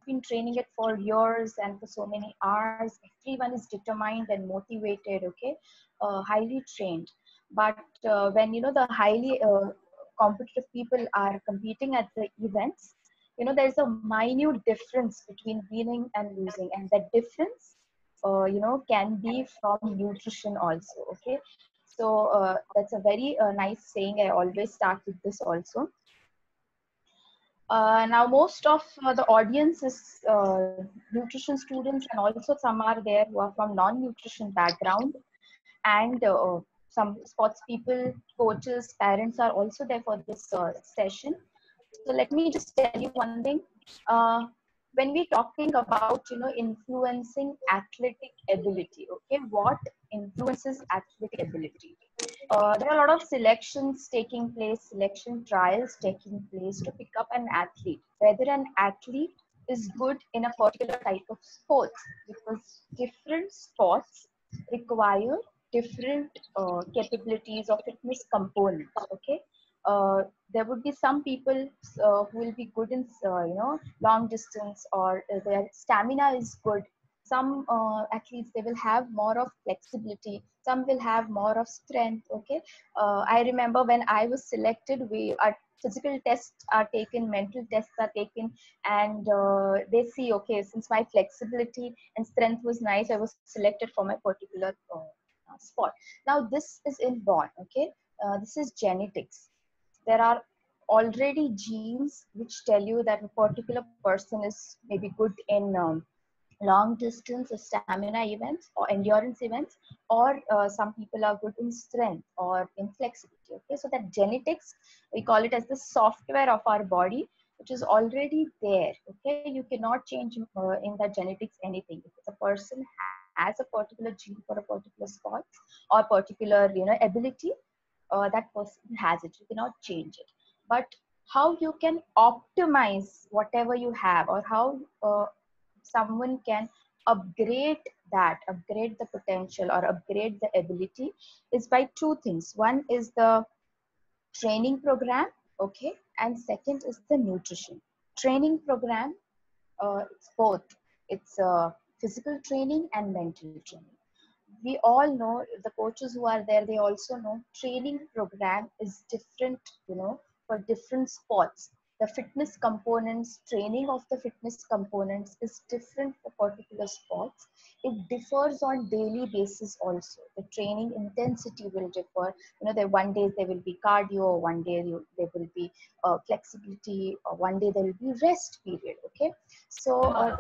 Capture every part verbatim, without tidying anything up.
been training it for years and for so many hours. Everyone is determined and motivated, okay, uh, highly trained. But uh, when, you know, the highly uh, competitive people are competing at the events, you know, there's a minute difference between winning and losing, and that difference, uh, you know, can be from nutrition also, okay. So uh, that's a very uh, nice saying. I always start with this also. Uh, now, most of uh, the audience is uh, nutrition students, and also some are there who are from non-nutrition background, and uh, some sports people, coaches, parents are also there for this uh, session. So let me just tell you one thing. Uh, when we're talking about, you know, influencing athletic ability, okay, what influences athletic ability? Uh, there are a lot of selections taking place, selection trials taking place to pick up an athlete, whether an athlete is good in a particular type of sports, because different sports require different uh, capabilities or fitness components, okay. Uh, there would be some people uh, who will be good in, uh, you know, long distance, or uh, their stamina is good. Some uh, athletes, they will have more of flexibility, some will have more of strength, okay. uh, I remember when I was selected, we our physical tests are taken, mental tests are taken, and uh, they see, okay, since my flexibility and strength was nice, I was selected for my particular uh, uh, spot. Now this is inborn, okay. Uh, this is genetics. There are already genes which tell you that a particular person is maybe good in um, long distance or stamina events or endurance events, or uh, some people are good in strength or in flexibility, okay. So that genetics, we call it as the software of our body, which is already there, okay. You cannot change uh, in that genetics anything. If a person has a particular gene for a particular sport or particular, you know, ability, uh, that person has it. You cannot change it. But how you can optimize whatever you have, or how uh, someone can upgrade that, upgrade the potential or upgrade the ability, is by two things. One is the training program, okay, and second is the nutrition. Training program, uh, it's both. It's uh, physical training and mental training. We all know, the coaches who are there, they also know training program is different, you know, for different sports. The fitness components, training of the fitness components is different for particular sports. It differs on daily basis also. The training intensity will differ. You know, there one day there will be cardio, one day you, there will be uh, flexibility, or one day there will be rest period, okay. So uh,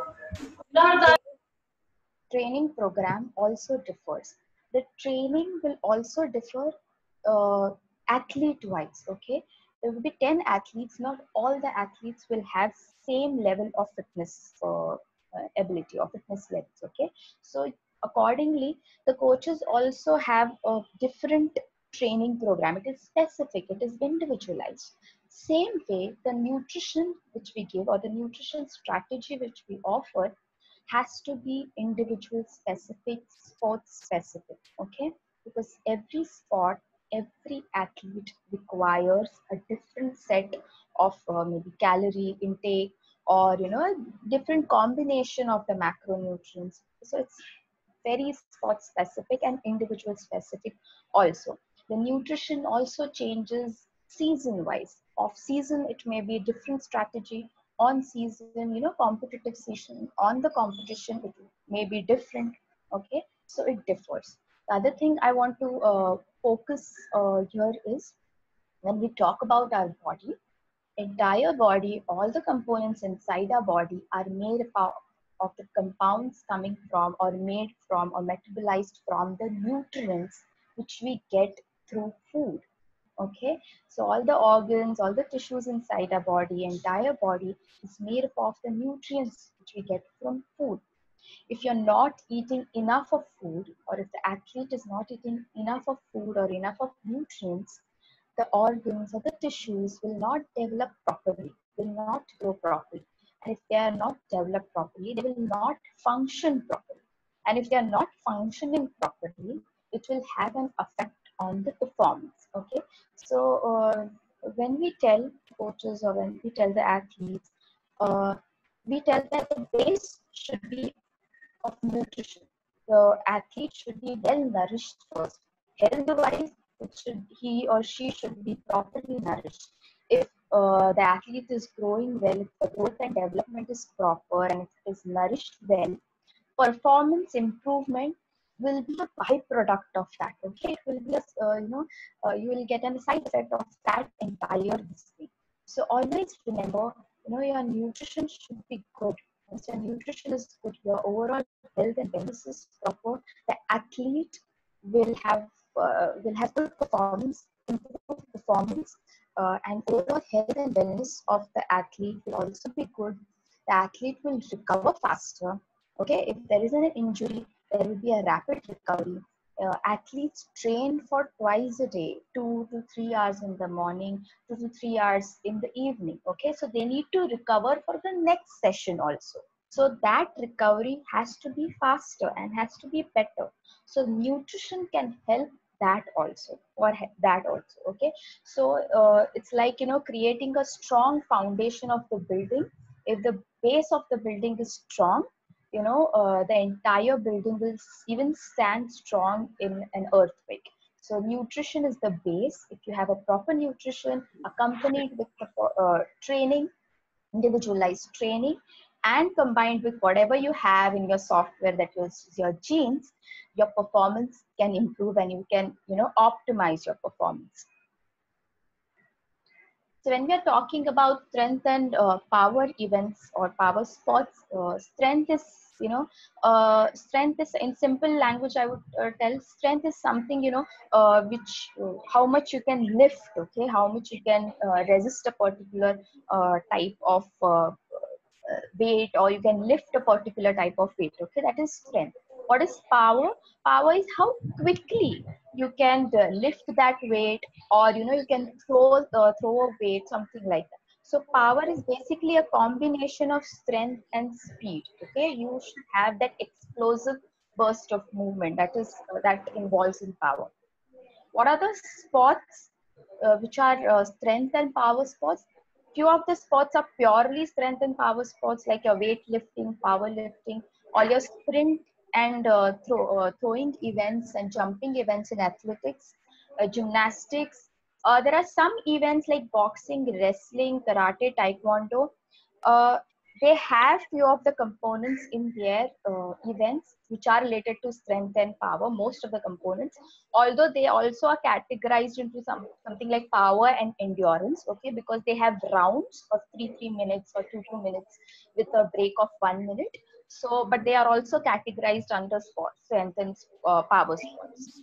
training program also differs. The training will also differ uh, athlete wise, okay. There will be ten athletes, not all the athletes will have same level of fitness uh, uh, ability or fitness levels, okay. So accordingly, the coaches also have a different training program. It is specific, it is individualized. Same way, the nutrition which we give, or the nutrition strategy which we offer, has to be individual specific, sports specific, okay. Because every sport, every athlete requires a different set of uh, maybe calorie intake, or, you know, different combination of the macronutrients. So it's very sport specific and individual specific also. The nutrition also changes season wise. Off season, it may be a different strategy. On season, you know, competitive season, on the competition, it may be different, okay. So it differs. The other thing I want to uh, focus uh, here is, when we talk about our body, entire body, all the components inside our body are made up of the compounds coming from, or made from, or metabolized from the nutrients which we get through food, okay. So all the organs, all the tissues inside our body, entire body is made up of the nutrients which we get from food. If you're not eating enough of food, or if the athlete is not eating enough of food or enough of nutrients, the organs or the tissues will not develop properly, will not grow properly. And if they are not developed properly, they will not function properly. And if they are not functioning properly, it will have an effect on the performance. Okay. So uh, when we tell coaches, or when we tell the athletes, uh, we tell that the base should be of nutrition. The athlete should be well nourished first. Health-wise, it should, he or she should be properly nourished. If uh, the athlete is growing well, if the growth and development is proper and it is nourished well, performance improvement will be a byproduct of that. Okay, it will be a, uh, you know, uh, you will get a side effect of that entire thing. So always remember, you know, your nutrition should be good. Once your nutrition is good, your overall health and wellness is proper, the athlete will have uh, will have good performance, improved performance, uh, and overall health and wellness of the athlete will also be good. The athlete will recover faster. Okay, if there is an injury, there will be a rapid recovery. Uh, athletes train for twice a day, two to three hours in the morning, two to three hours in the evening. Okay, so they need to recover for the next session also. So that recovery has to be faster and has to be better. So nutrition can help that also, or that also. Okay, so uh, it's like, you know, creating a strong foundation of the building. If the base of the building is strong, you know, uh, the entire building will even stand strong in an earthquake. So nutrition is the base. If you have a proper nutrition accompanied with uh, training, individualized training, and combined with whatever you have in your software, that is your genes, your performance can improve and you can, you know, optimize your performance. So when we are talking about strength and uh, power events or power sports, uh, strength is, you know, uh, strength is, in simple language, I would uh, tell, strength is something, you know, uh, which, uh, how much you can lift, okay, how much you can uh, resist a particular uh, type of uh, uh, weight, or you can lift a particular type of weight. Okay, that is strength. What is power? Power is how quickly you can uh, lift that weight, or, you know, you can throw uh, throw a weight, something like that. So power is basically a combination of strength and speed. Okay, you should have that explosive burst of movement that is uh, that involves in power. What are the sports uh, which are uh, strength and power sports? Few of the sports are purely strength and power sports, like your weightlifting, powerlifting, all your sprint and uh, throw, uh, throwing events and jumping events in athletics, uh, gymnastics. Uh, there are some events like boxing, wrestling, karate, taekwondo. Uh, they have few of the components in their uh, events which are related to strength and power, most of the components, although they also are categorized into some something like power and endurance. Okay, because they have rounds of three three minutes or two two minutes with a break of one minute. So but they are also categorized under sports, strength and uh, power sports.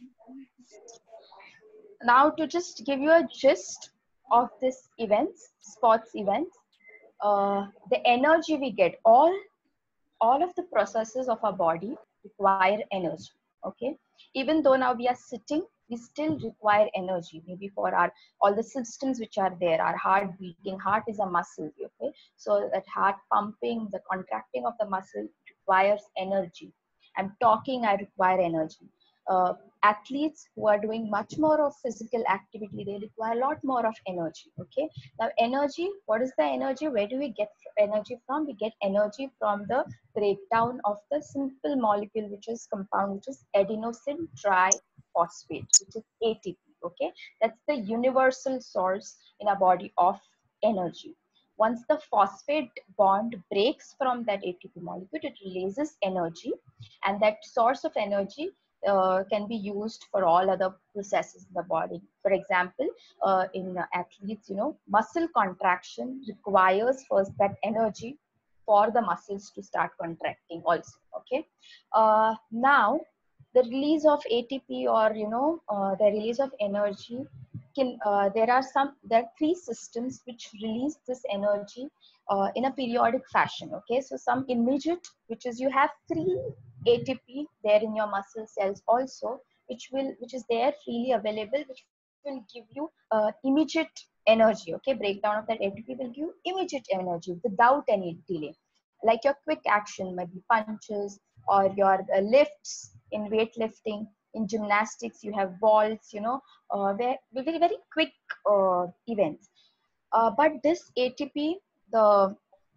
Now to just give you a gist of this events, sports events, uh, the energy we get, all all of the processes of our body require energy. Okay, even though now we are sitting, we still require energy, maybe for our all the systems which are there, our heart beating. Heart is a muscle. Okay, so that heart pumping, the contracting of the muscle requires energy. I'm talking, I require energy. uh, Athletes who are doing much more of physical activity, they require a lot more of energy. Okay, now energy, what is the energy? Where do we get energy from? We get energy from the breakdown of the simple molecule, which is compound, which is adenosine triphosphate, which is A T P. Okay, that's the universal source in our body of energy. Once the phosphate bond breaks from that A T P molecule, it releases energy, and that source of energy uh, can be used for all other processes in the body. For example, uh, in athletes, you know, muscle contraction requires first that energy for the muscles to start contracting also. Okay, uh, now the release of A T P, or, you know, uh, the release of energy can uh, there are some there are three systems which release this energy uh, in a periodic fashion. Okay, so some immediate, which is you have free A T P there in your muscle cells also, which will which is there freely available, which will give you uh, immediate energy. Okay, breakdown of that A T P will give immediate energy without any delay, like your quick action, maybe punches, or your uh, lifts in weightlifting. In gymnastics, you have balls, you know, uh, very, very, very quick uh, events. Uh, but this A T P, the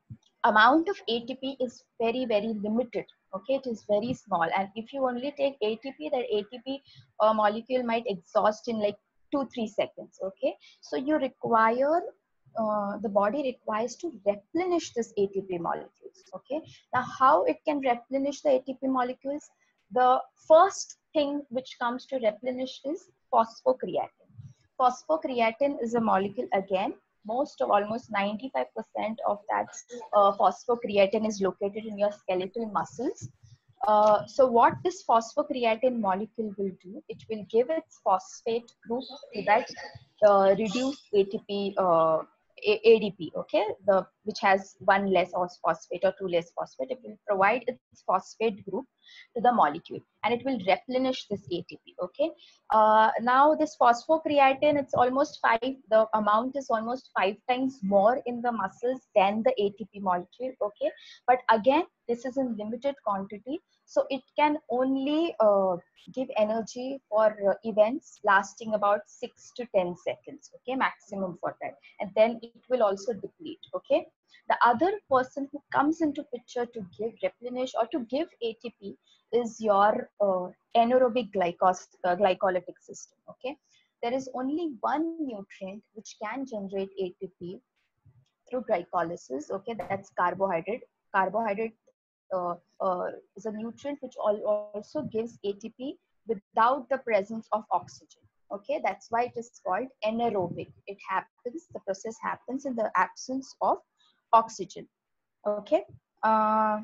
amount of A T P is very, very limited. Okay, it is very small. And if you only take A T P, that A T P uh, molecule might exhaust in like two, three seconds. Okay, so you require, uh, the body requires to replenish this A T P molecules. Okay, now how it can replenish the A T P molecules? The first thing which comes to replenish is phosphocreatine. Phosphocreatine is a molecule, again, most of almost ninety-five percent of that uh, phosphocreatine is located in your skeletal muscles. Uh, so what this phosphocreatine molecule will do, it will give its phosphate group to that uh, reduced A T P, uh, A D P, okay, the which has one less phosphate or two less phosphate. It will provide its phosphate group to the molecule, and it will replenish this A T P. Okay, uh, now this phosphocreatine, it's almost five. The amount is almost five times more in the muscles than the A T P molecule. Okay, but again, this is in limited quantity, so it can only uh, give energy for uh, events lasting about six to ten seconds. Okay, maximum for that, and then it will also deplete. Okay, the other person who comes into picture to give replenish or to give A T P is your uh, anaerobic glycos uh, glycolytic system. Okay, there is only one nutrient which can generate A T P through glycolysis. Okay, that's carbohydrate. Carbohydrate uh, uh, is a nutrient which also gives A T P without the presence of oxygen. Okay, that's why it is called anaerobic. It happens, the process happens in the absence of oxygen. Okay, uh,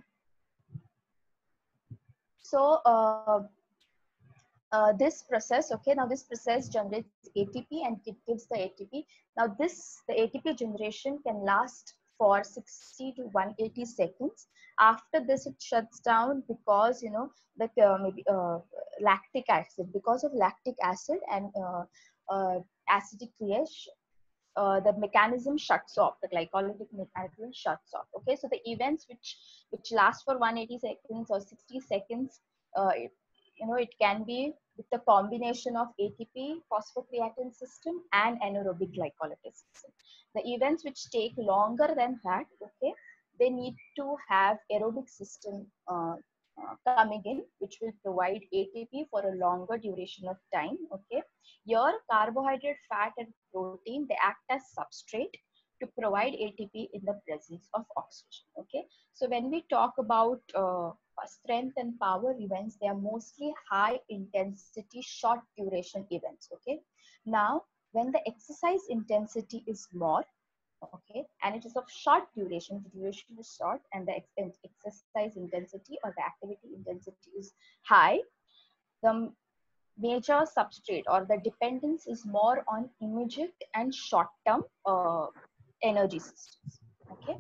so uh, uh, this process, okay, now this process generates A T P and it gives the A T P. Now this, the A T P generation can last for sixty to one hundred eighty seconds. After this, it shuts down because, you know, the uh, maybe uh, lactic acid, because of lactic acid and uh, uh, acidic pH, uh, the mechanism shuts off, the glycolytic mechanism shuts off. Okay, so the events which which last for one hundred eighty seconds or sixty seconds, uh, it, you know, it can be with the combination of A T P phosphocreatine system and anaerobic glycolytic system. The events which take longer than that, okay, they need to have aerobic system uh, uh, coming in, which will provide A T P for a longer duration of time. Okay, your carbohydrate, fat, and protein, they act as substrate to provide A T P in the presence of oxygen. Okay, so when we talk about uh, strength and power events, they are mostly high intensity, short duration events. Okay, now when the exercise intensity is more, okay, and it is of short duration, the duration is short, and the ex exercise intensity or the activity intensity is high, the major substrate or the dependence is more on immediate and short-term uh, energy systems. Okay,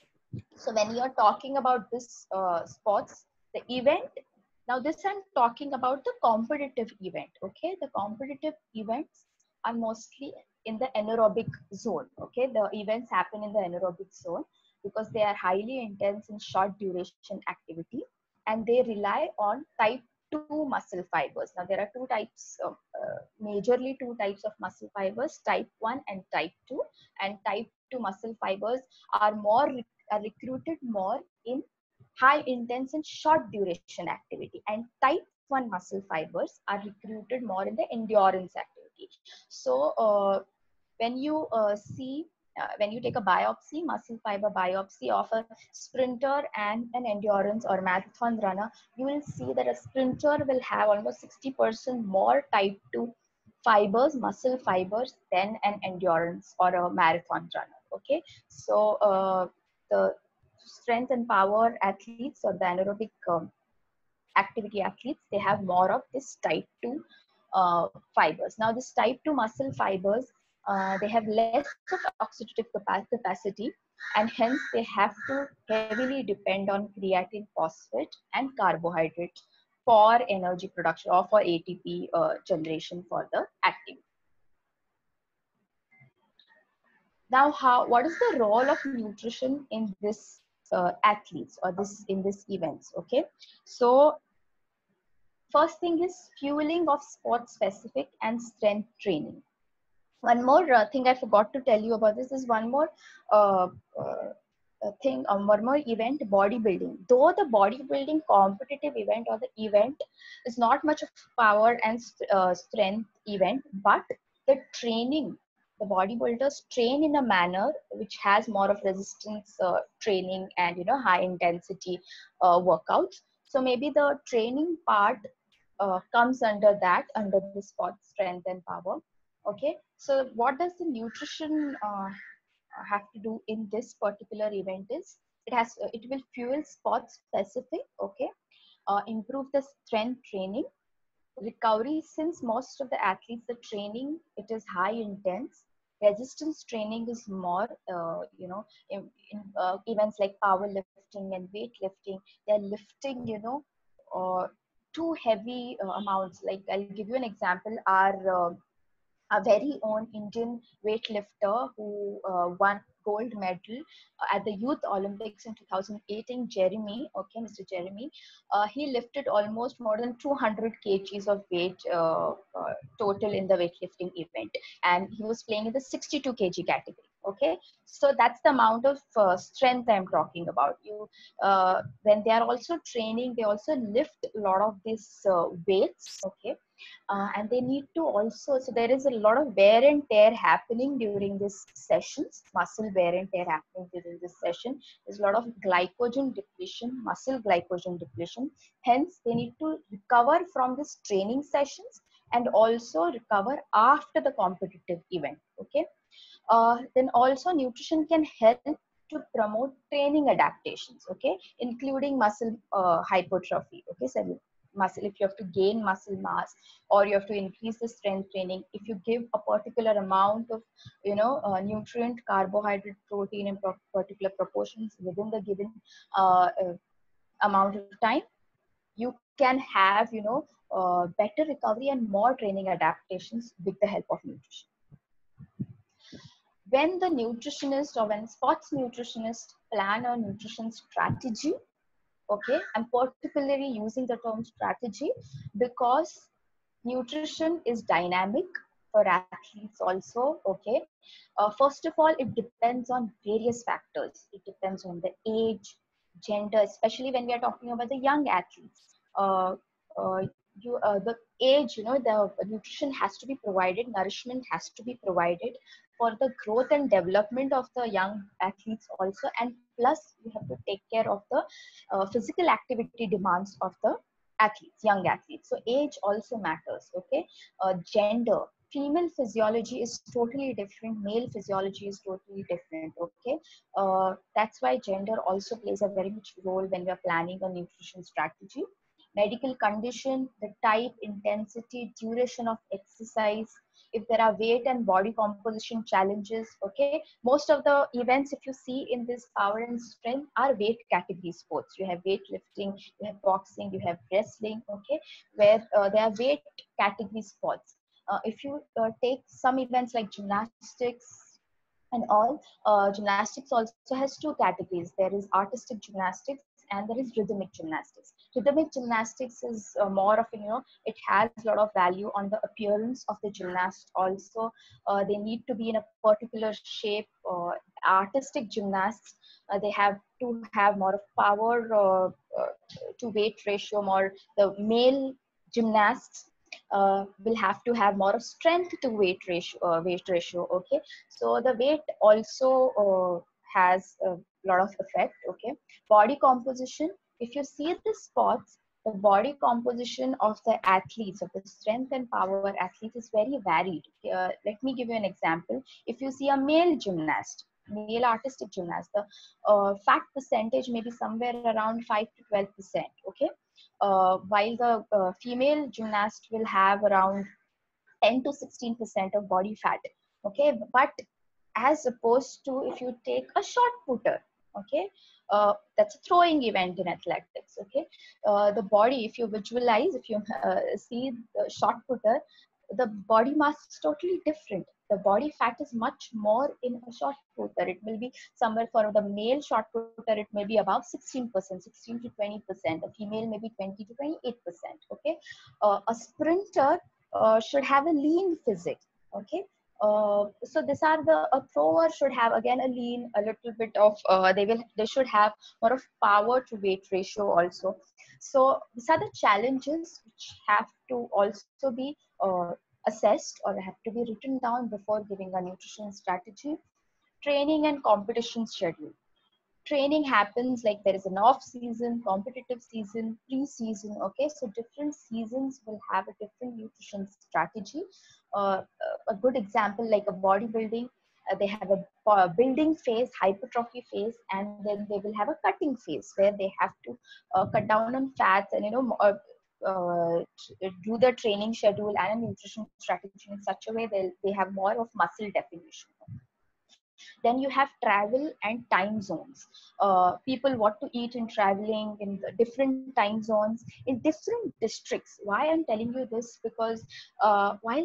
so when you're talking about this uh, sports, the event, now this I'm talking about the competitive event. Okay, the competitive events are mostly in the anaerobic zone. Okay, the events happen in the anaerobic zone because they are highly intense and short duration activity, and they rely on type two muscle fibers. Now there are two types of, uh, majorly two types of muscle fibers, type one and type two, and type two muscle fibers are more are recruited more in high intense and short duration activity, and type one muscle fibers are recruited more in the endurance activity. So uh, when you uh, see uh, when you take a biopsy, muscle fiber biopsy of a sprinter and an endurance or marathon runner, you will see that a sprinter will have almost sixty percent more type two fibers, muscle fibers, than an endurance or a marathon runner. Okay, so uh, the strength and power athletes or the anaerobic um, activity athletes, they have more of this type two uh, fibers. Now this type two muscle fibers, uh, they have less of oxidative capacity, and hence they have to heavily depend on creatine, phosphate, and carbohydrate for energy production or for A T P uh, generation for the activity. Now, how, what is the role of nutrition in this uh, athletes or this in this events? Okay, so first thing is fueling of sport specific and strength training. One more uh, thing I forgot to tell you about this is one more uh, uh, uh, thing, a one more event, bodybuilding. Though the bodybuilding competitive event or the event is not much of power and uh, strength event, but the training, the bodybuilders train in a manner which has more of resistance uh, training and, you know, high intensity uh, workouts. So maybe the training part uh, comes under that, under the sport strength and power. Okay, so what does the nutrition uh, have to do in this particular event is, it has uh, it will fuel sport specific, okay, uh, improve the strength training, recovery, since most of the athletes, the training, it is high intense. Resistance training is more, uh, you know, in, in uh, events like powerlifting and weightlifting, they're lifting, you know, uh, too heavy uh, amounts. Like, I'll give you an example. Our uh, a very own Indian weightlifter who uh, won gold medal uh, at the Youth Olympics in two thousand eighteen, Jeremy, okay, Mister Jeremy, uh, he lifted almost more than two hundred kgs of weight uh, uh, total in the weightlifting event, and he was playing in the sixty-two kg category. Okay, so that's the amount of uh, strength I'm talking about. You, uh, when they are also training, they also lift a lot of these uh, weights. Okay, uh, and they need to also, so there is a lot of wear and tear happening during this sessions, muscle wear and tear happening during this session. There's a lot of glycogen depletion, muscle glycogen depletion. Hence they need to recover from this training sessions and also recover after the competitive event. Okay, uh, then also nutrition can help to promote training adaptations, okay, including muscle uh, hypertrophy. Okay, so muscle, if you have to gain muscle mass or you have to increase the strength training, if you give a particular amount of, you know, uh, nutrient, carbohydrate, protein in pro particular proportions within the given uh, uh, amount of time, you can have, you know, uh, better recovery and more training adaptations with the help of nutrition. When the nutritionist or when sports nutritionist plan a nutrition strategy, okay, I'm particularly using the term strategy because nutrition is dynamic for athletes also. Okay, uh, first of all, it depends on various factors. It depends on the age, gender, especially when we are talking about the young athletes. uh, uh, you uh, the age, you know, the nutrition has to be provided, nourishment has to be provided for the growth and development of the young athletes also, and plus you have to take care of the uh, physical activity demands of the athletes, young athletes. So age also matters. Okay, uh, gender, female physiology is totally different, male physiology is totally different. Okay, uh, that's why gender also plays a very much role when we are planning a nutrition strategy. Medical condition, the type, intensity, duration of exercise, if there are weight and body composition challenges. Okay, most of the events, if you see in this power and strength, are weight category sports. You have weightlifting, you have boxing, you have wrestling. Okay, where uh, there are weight category sports. Uh, if you uh, take some events like gymnastics and all, uh, gymnastics also has two categories. There is artistic gymnastics and there is rhythmic gymnastics. Rhythmic gymnastics is uh, more of, you know, it has a lot of value on the appearance of the gymnast also. Uh, they need to be in a particular shape. Uh, artistic gymnasts, uh, they have to have more of power uh, uh, to weight ratio. More, the male gymnasts uh, will have to have more of strength to weight ratio. Uh, weight ratio. Okay, so the weight also uh, has a lot of effect. Okay, body composition. If you see the sports, the body composition of the athletes, of the strength and power athletes, is very varied. Uh, let me give you an example. If you see a male gymnast, male artistic gymnast, the uh, fat percentage may be somewhere around five to twelve percent. Okay, uh, while the uh, female gymnast will have around ten to sixteen percent of body fat. Okay, but as opposed to if you take a shot putter, okay, uh, that's a throwing event in athletics. Okay, uh, the body, if you visualize, if you uh, see the shot putter, the body mass is totally different. The body fat is much more in a shot putter. It will be somewhere, for the male shot putter, it may be about sixteen percent, sixteen to twenty percent. The female may be twenty to twenty-eight percent. Okay, uh, a sprinter uh, should have a lean physique. Okay, Uh, so these are the, a thrower should have again a lean, a little bit of uh, they will they should have more of power to weight ratio also. So these are the challenges which have to also be uh, assessed or have to be written down before giving a nutrition strategy. Training and competition schedule. Training happens like there is an off season, competitive season, pre-season. Okay, so different seasons will have a different nutrition strategy. uh, a good example like a bodybuilding, uh, they have a uh, building phase, hypertrophy phase, and then they will have a cutting phase where they have to uh, cut down on fats and you know uh, uh, do the training schedule and a nutrition strategy in such a way they they have more of muscle definition. Then you have travel and time zones. Uh, people what to eat in traveling in the different time zones in different districts. Why I'm telling you this? Because uh, while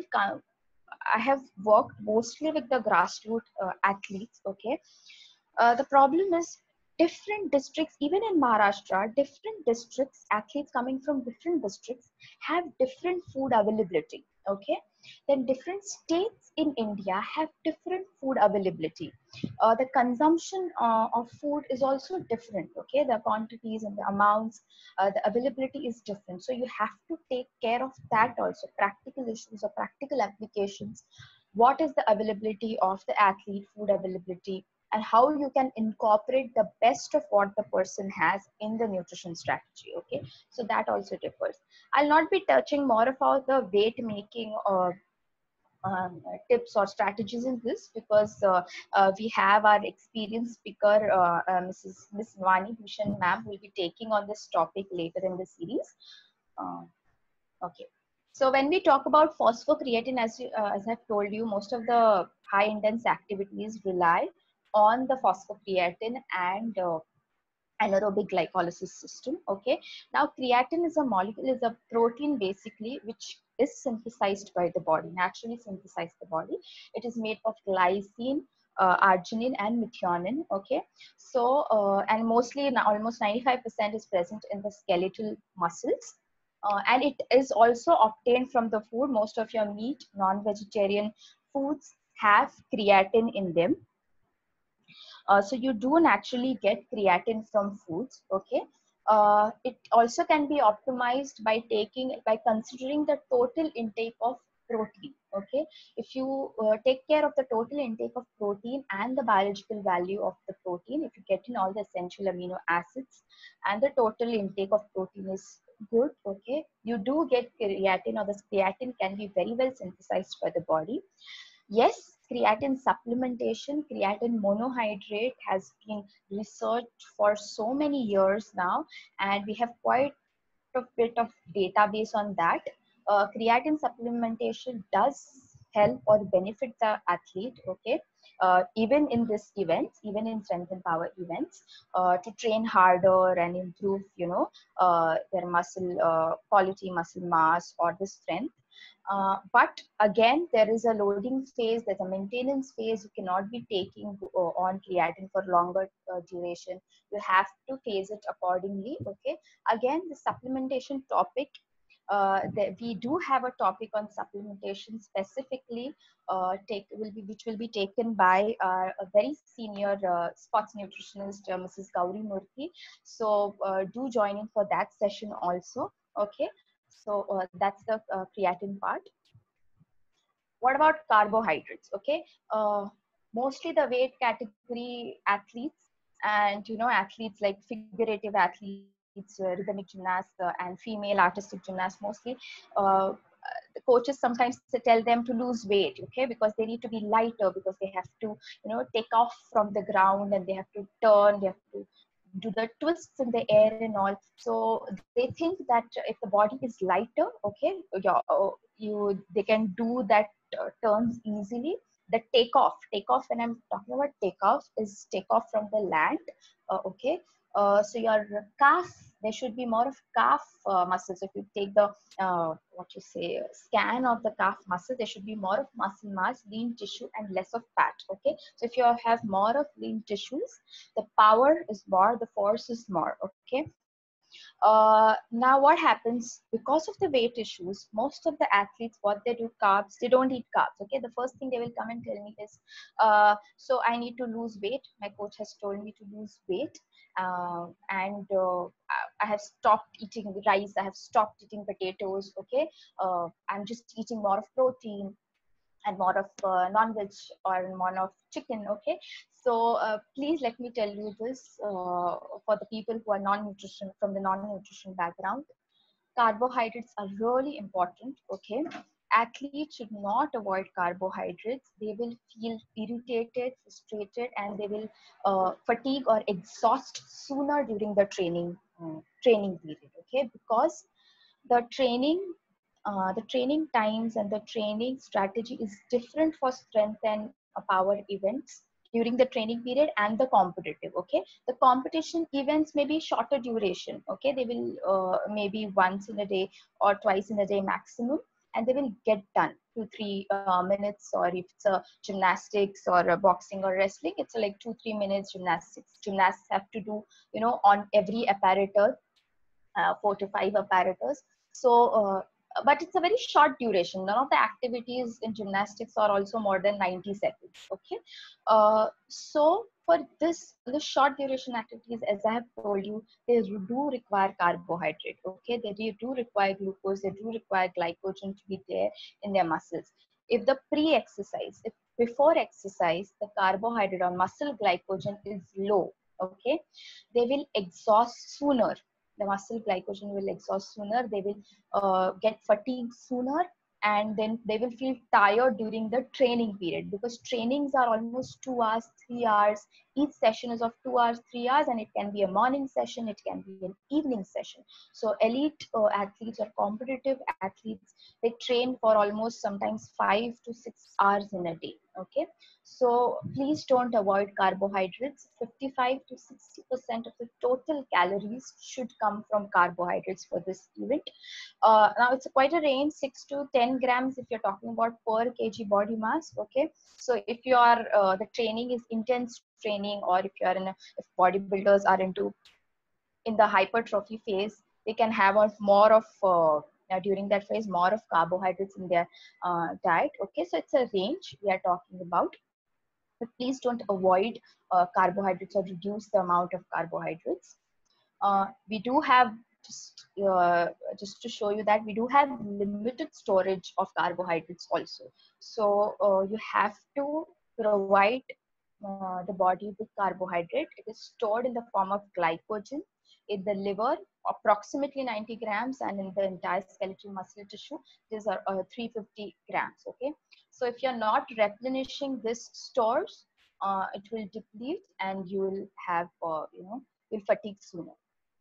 I have worked mostly with the grassroots uh, athletes. Okay, uh, the problem is different districts, even in Maharashtra, different districts, athletes coming from different districts have different food availability. Okay, then different states in India have different food availability. Uh, the consumption uh, of food is also different. Okay, the quantities and the amounts, uh, the availability is different. So you have to take care of that also. Practical issues or practical applications. What is the availability of the athlete, food availability, and how you can incorporate the best of what the person has in the nutrition strategy. Okay, so that also differs. I'll not be touching more about the weight making or um, tips or strategies in this because uh, uh, we have our experienced speaker, uh, uh, Missus Miss Vani Bhushan ma'am, will be taking on this topic later in the series. Uh, okay. So when we talk about phosphocreatine, as, you, uh, as I've told you, most of the high intense activities rely on the phosphocreatine and uh, anaerobic glycolysis system. Okay, now creatine is a molecule, is a protein basically which is synthesized by the body, naturally synthesized the body. It is made of glycine, uh, arginine and methionine. Okay, so uh, and mostly almost ninety-five percent is present in the skeletal muscles. Uh, and it is also obtained from the food. Most of your meat, non-vegetarian foods have creatine in them. Uh, so you do naturally get creatine from foods. Okay. Uh, it also can be optimized by taking, by considering the total intake of protein. Okay. If you uh, take care of the total intake of protein and the biological value of the protein, if you get in all the essential amino acids and the total intake of protein is good. Okay. You do get creatine, or the creatine can be very well synthesized by the body. Yes, creatine supplementation, creatine monohydrate has been researched for so many years now, and we have quite a bit of database on that. Uh, creatine supplementation does help or benefit the athlete, okay, uh, even in this events, even in strength and power events, uh, to train harder and improve, you know, uh, their muscle uh, quality, muscle mass, or the strength. Uh, but again, there is a loading phase, there's a maintenance phase. You cannot be taking uh, on creatine for longer uh, duration. You have to phase it accordingly. Okay. Again, the supplementation topic, uh, the, we do have a topic on supplementation specifically, uh, take will be which will be taken by our, a very senior uh, sports nutritionist, uh, Missus Gauri Murthy. So uh, do join in for that session also. Okay. So uh, that's the uh, creatine part. What about carbohydrates? Okay, uh, mostly the weight category athletes, and you know athletes like figurative athletes, uh, rhythmic gymnasts, uh, and female artistic gymnasts mostly. Uh, the coaches sometimes tell them to lose weight, okay, because they need to be lighter, because they have to, you know, take off from the ground and they have to turn, they have to do the twists in the air and all. So they think that if the body is lighter, okay, yeah, oh, you they can do that uh, turns easily. The takeoff, takeoff. When I'm talking about takeoff, is takeoff from the land. Uh, okay. Uh, so your calf, there should be more of calf uh, muscles. If you take the uh, what you say scan of the calf muscle, there should be more of muscle mass, lean tissue, and less of fat. Okay. So if you have more of lean tissues, the power is more, the force is more. Okay. Uh, now what happens because of the weight issues, most of the athletes, what they do, carbs, they don't eat carbs. Okay, the first thing they will come and tell me is, uh, so I need to lose weight. My coach has told me to lose weight, uh, and uh, I have stopped eating rice. I have stopped eating potatoes. Okay, uh, I'm just eating more of protein and more of uh, non-veg or more of chicken. Okay, so uh, please let me tell you this, uh, for the people who are non-nutrition, from the non-nutrition background, carbohydrates are really important. Okay, athletes should not avoid carbohydrates. They will feel irritated, frustrated, and they will uh, fatigue or exhaust sooner during the training uh, training period. Okay, because the training uh, the training times and the training strategy is different for strength and uh, power events during the training period and the competitive. Okay, the competition events may be shorter duration. Okay, they will uh, maybe once in a day or twice in a day maximum, and they will get done two three uh, minutes, or if it's a gymnastics or a boxing or wrestling, it's like two three minutes gymnastics. Gymnasts have to do, you know, on every apparatus, uh, four to five apparatus. So, uh, but it's a very short duration. None of the activities in gymnastics are also more than ninety seconds. Okay. Uh, so for this, the short duration activities, as I have told you, they do require carbohydrate. Okay. They do require glucose. They do require glycogen to be there in their muscles. If the pre-exercise, if before exercise, the carbohydrate or muscle glycogen is low, okay, they will exhaust sooner. The muscle glycogen will exhaust sooner. They will uh, get fatigued sooner, and then they will feel tired during the training period, because trainings are almost two hours, three hours. Each session is of two hours, three hours, and it can be a morning session, it can be an evening session. So elite uh, athletes or competitive athletes, they train for almost sometimes five to six hours in a day. Okay, so please don't avoid carbohydrates. fifty-five to sixty percent of the total calories should come from carbohydrates for this event. Uh, now it's quite a range, six to ten grams if you're talking about per kg body mass. Okay, so if you are uh, the training is intense training, or if you are in a, if bodybuilders are into in the hypertrophy phase, they can have a more of uh, uh, during that phase more of carbohydrates in their uh, diet. Okay, so it's a range we are talking about, but please don't avoid uh, carbohydrates or reduce the amount of carbohydrates. Uh, we do have, just uh, just to show you that we do have limited storage of carbohydrates also. So uh, you have to provide uh, the body with carbohydrate. It is stored in the form of glycogen in the liver, approximately ninety grams, and in the entire skeletal muscle tissue, these are uh, three hundred fifty grams. Okay, so if you're not replenishing this stores, uh, it will deplete, and you will have, uh, you know, will fatigue sooner.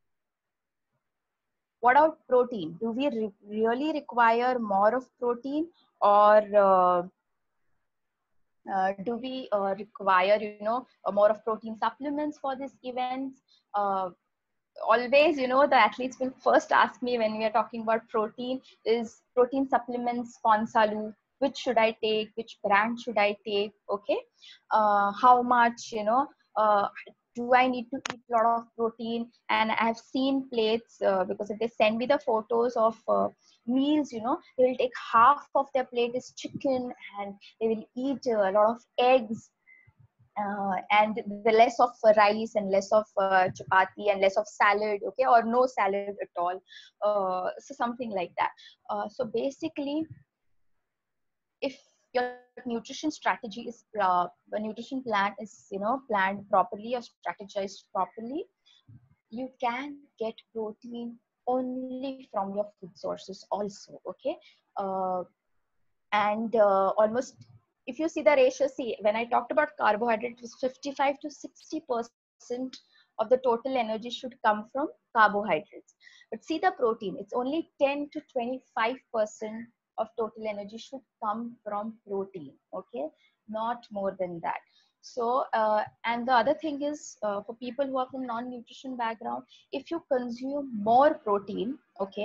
What about protein? Do we re really require more of protein, or uh, uh, do we uh, require, you know, uh, more of protein supplements for these events? Uh, always, you know, the athletes will first ask me when we are talking about protein is protein supplements, Consalu, which should I take, which brand should I take? Okay, uh, how much, you know, uh, do I need to eat a lot of protein? And I've seen plates, uh, because if they send me the photos of uh, meals, you know, they will take half of their plate is chicken, and they will eat uh, a lot of eggs, uh, and the less of rice and less of uh, chapati and less of salad, okay, or no salad at all, uh, so something like that. Uh, so basically, if your nutrition strategy is uh, the nutrition plan is, you know, planned properly or strategized properly, you can get protein only from your food sources also. Okay, uh, and uh, almost, if you see the ratio, see, when I talked about carbohydrate, it was fifty-five to sixty percent of the total energy should come from carbohydrates. But see the protein, it's only ten to twenty-five percent of total energy should come from protein. Okay, not more than that. So uh, and the other thing is, uh, for people who are from non-nutrition background, if you consume more protein, okay,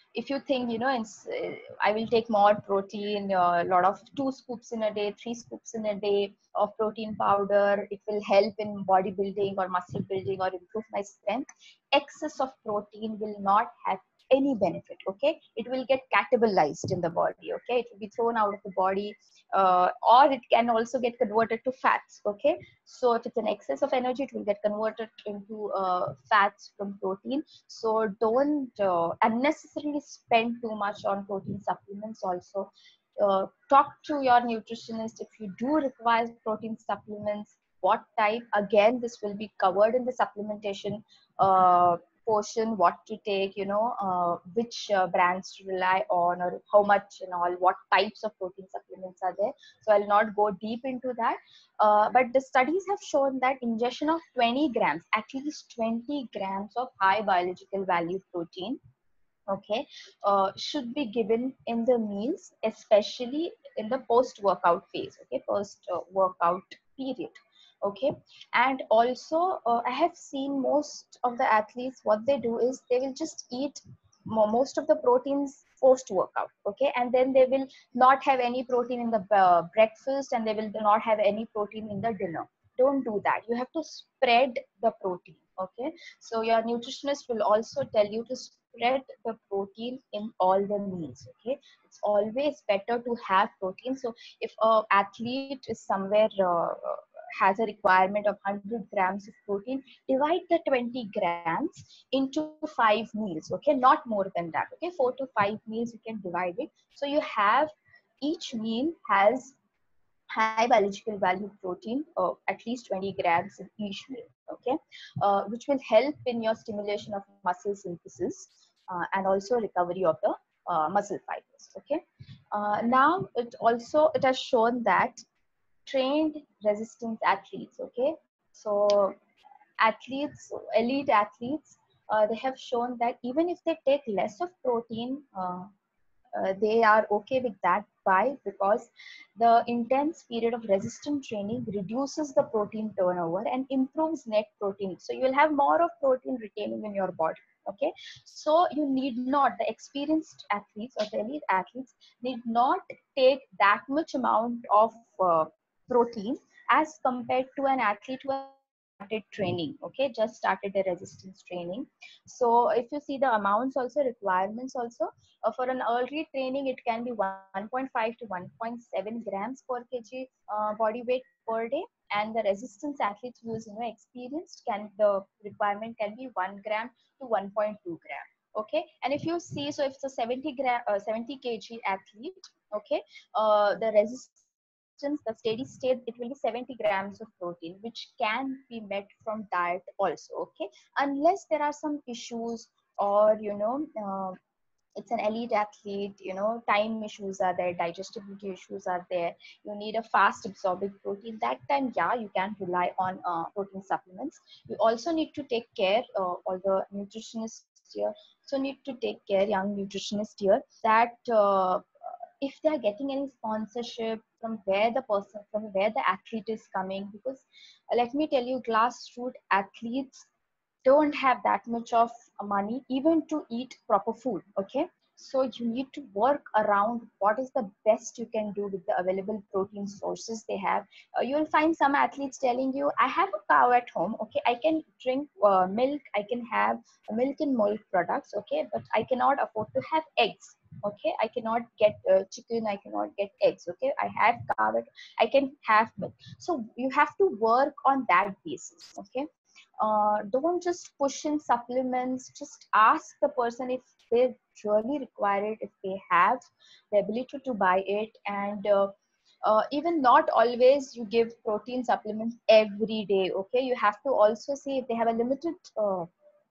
if you think, you know, it's, uh, I will take more protein, a lot of two scoops in a day, three scoops in a day of protein powder, it will help in bodybuilding or muscle building or improve my strength. Excess of protein will not have any benefit. Okay, it will get catabolized in the body. Okay, it will be thrown out of the body, uh, or it can also get converted to fats. Okay, so if it's an excess of energy, it will get converted into uh, fats from protein. So don't uh, unnecessarily spend too much on protein supplements. Also, uh, talk to your nutritionist if you do require protein supplements, what type. Again, this will be covered in the supplementation uh, portion, what to take, you know, uh, which uh, brands to rely on, or how much and all, what types of protein supplements are there. So I'll not go deep into that. Uh, but the studies have shown that ingestion of twenty grams, at least twenty grams of high biological value protein, okay, uh, should be given in the meals, especially in the post workout phase, okay, post uh, workout period. Okay, and also uh, I have seen most of the athletes, what they do is they will just eat mo- most of the proteins post workout. Okay, and then they will not have any protein in the uh, breakfast, and they will not have any protein in the dinner. Don't do that. You have to spread the protein. Okay, so your nutritionist will also tell you to spread the protein in all the meals. Okay, it's always better to have protein. So if a athlete is somewhere uh, has a requirement of one hundred grams of protein, divide the twenty grams into five meals. Okay, not more than that. Okay, four to five meals you can divide it. So you have, each meal has high biological value protein, uh, at least twenty grams in each meal. Okay, uh, which will help in your stimulation of muscle synthesis, uh, and also recovery of the uh, muscle fibers. Okay, uh, now it also, it has shown that trained resistance athletes, okay, so athletes, elite athletes, uh, they have shown that even if they take less of protein, uh, uh, they are okay with that. Why? Because the intense period of resistant training reduces the protein turnover and improves net protein. So you will have more of protein retaining in your body. Okay, so you need not, the experienced athletes or the elite athletes need not take that much amount of uh, protein as compared to an athlete who has just started training. Okay, just started the resistance training. So if you see the amounts also, requirements also, uh, for an early training, it can be one point five to one point seven grams per kg uh, body weight per day. And the resistance athletes who is, you know, experienced, can, the requirement can be one gram to one point two gram. Okay, and if you see, so if it's a seventy gram, uh, seventy kg athlete, okay, uh, the resistance, the steady state, it will be seventy grams of protein, which can be met from diet also. Okay, unless there are some issues, or you know, uh, it's an elite athlete, you know, time issues are there, digestibility issues are there, you need a fast absorbing protein, that time, yeah, you can rely on uh, protein supplements. You also need to take care, uh, all the nutritionists here, so need to take care, young nutritionist here, that uh, if they are getting any sponsorship, from where the person, from where the athlete is coming, because uh, let me tell you, grassroots athletes don't have that much of money even to eat proper food. Okay, so you need to work around what is the best you can do with the available protein sources they have. Uh, you'll find some athletes telling you, I have a cow at home. Okay, I can drink uh, milk, I can have milk and milk products. Okay, but I cannot afford to have eggs. Okay, I cannot get uh, chicken, I cannot get eggs. Okay, I have cow at, I can have milk. So you have to work on that basis. Okay, uh, don't just push in supplements, just ask the person if they really require it, if they have the ability to buy it. And uh, uh, even not always you give protein supplements every day. Okay, you have to also see if they have a limited uh,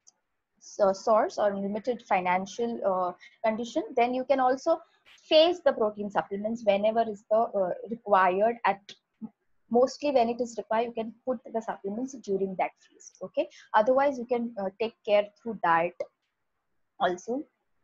so source or limited financial uh, condition, then you can also phase the protein supplements whenever is the uh, required. At mostly when it is required, you can put the supplements during that phase. Okay, otherwise you can uh, take care through diet also.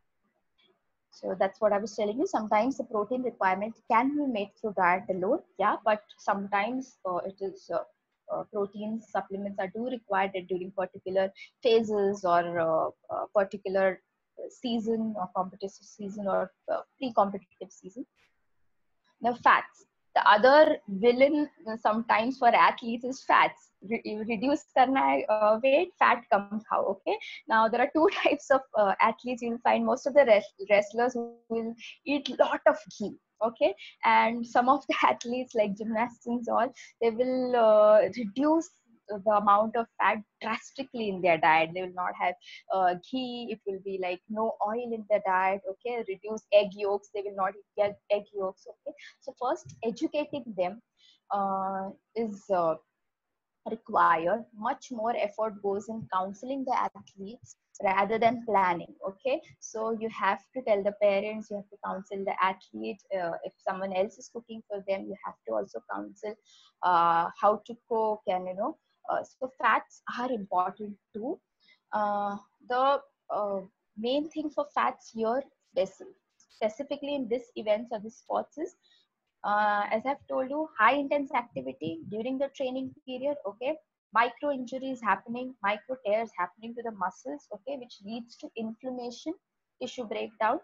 So that's what I was telling you, sometimes the protein requirement can be made through diet alone, yeah, but sometimes uh, it is uh, uh, protein supplements are do required during particular phases, or uh, uh, particular season or competitive season or uh, pre-competitive season. Now, fats. The other villain uh, sometimes for athletes is fats. Re- you reduce karna hai, uh, weight, fat comes how. Okay. Now there are two types of uh, athletes. You'll find most of the res- wrestlers who will eat lot of ghee. Okay, and some of the athletes like gymnasts and all, they will uh, reduce the amount of fat drastically in their diet. They will not have uh, ghee. It will be like no oil in the diet. Okay, reduce egg yolks. They will not eat egg, egg yolks. Okay, so first educating them uh, is uh, required. Much more effort goes in counseling the athletes rather than planning. Okay, so you have to tell the parents, you have to counsel the athlete. Uh, if someone else is cooking for them, you have to also counsel uh, how to cook. And you know, uh, so fats are important too. uh, the uh, main thing for fats here, specifically in this events or this sports, is uh, as I've told you, high intense activity during the training period. Okay, micro injuries happening, micro tears happening to the muscles. Okay, which leads to inflammation, tissue breakdown.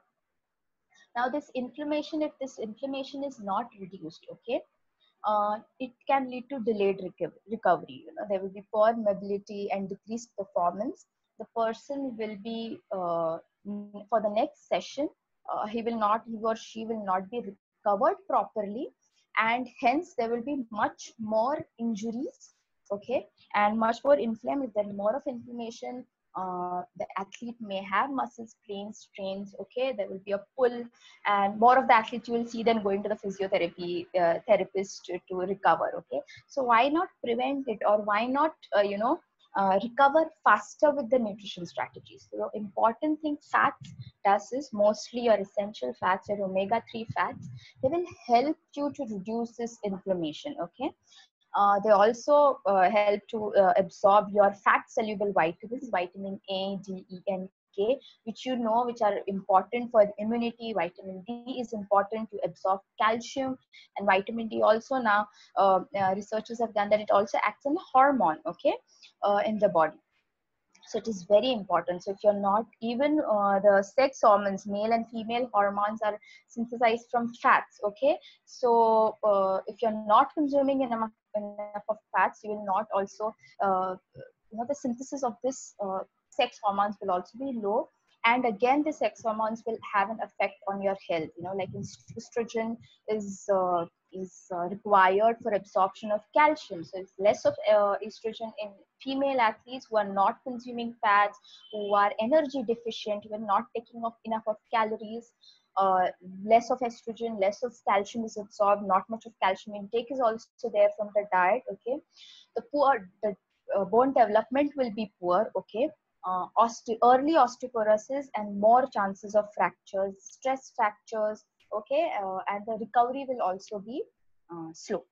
Now, this inflammation, if this inflammation is not reduced, okay, uh, it can lead to delayed reco- recovery. You know, there will be poor mobility and decreased performance. The person will be uh, for the next session. Uh, he will not, he or she will not be recovered properly, and hence there will be much more injuries. Okay, and much more inflamed. If there is more of inflammation, uh, the athlete may have muscle sprains, strains. Okay, there will be a pull, and more of the athletes you will see them going to the physiotherapy uh, therapist to, to recover. Okay, so why not prevent it, or why not uh, you know uh, recover faster with the nutrition strategies? So the important thing fats does is, mostly your essential fats, your omega three fats, they will help you to reduce this inflammation. Okay, uh, they also uh, help to uh, absorb your fat soluble vitamins, vitamin A, D, E, and K, which you know, which are important for immunity. Vitamin D is important to absorb calcium, and vitamin D also now uh, uh, researchers have done that it also acts as a hormone. Okay, uh, in the body. So it is very important. So if you're not, even uh, the sex hormones, male and female hormones, are synthesized from fats. Okay, so uh, if you're not consuming enough enough of fats, you will not also uh, you know the synthesis of this uh, sex hormones will also be low. And again, the sex hormones will have an effect on your health. You know, like estrogen is uh, is uh, required for absorption of calcium. So it's less of uh, estrogen in female athletes who are not consuming fats, who are energy deficient, who are not taking off enough of calories. Uh, less of estrogen, less of calcium is absorbed. Not much of calcium intake is also there from the diet. Okay, the poor, the uh, bone development will be poor. Okay, uh, oste- early osteoporosis and more chances of fractures, stress fractures. Okay, uh, and the recovery will also be uh, slow.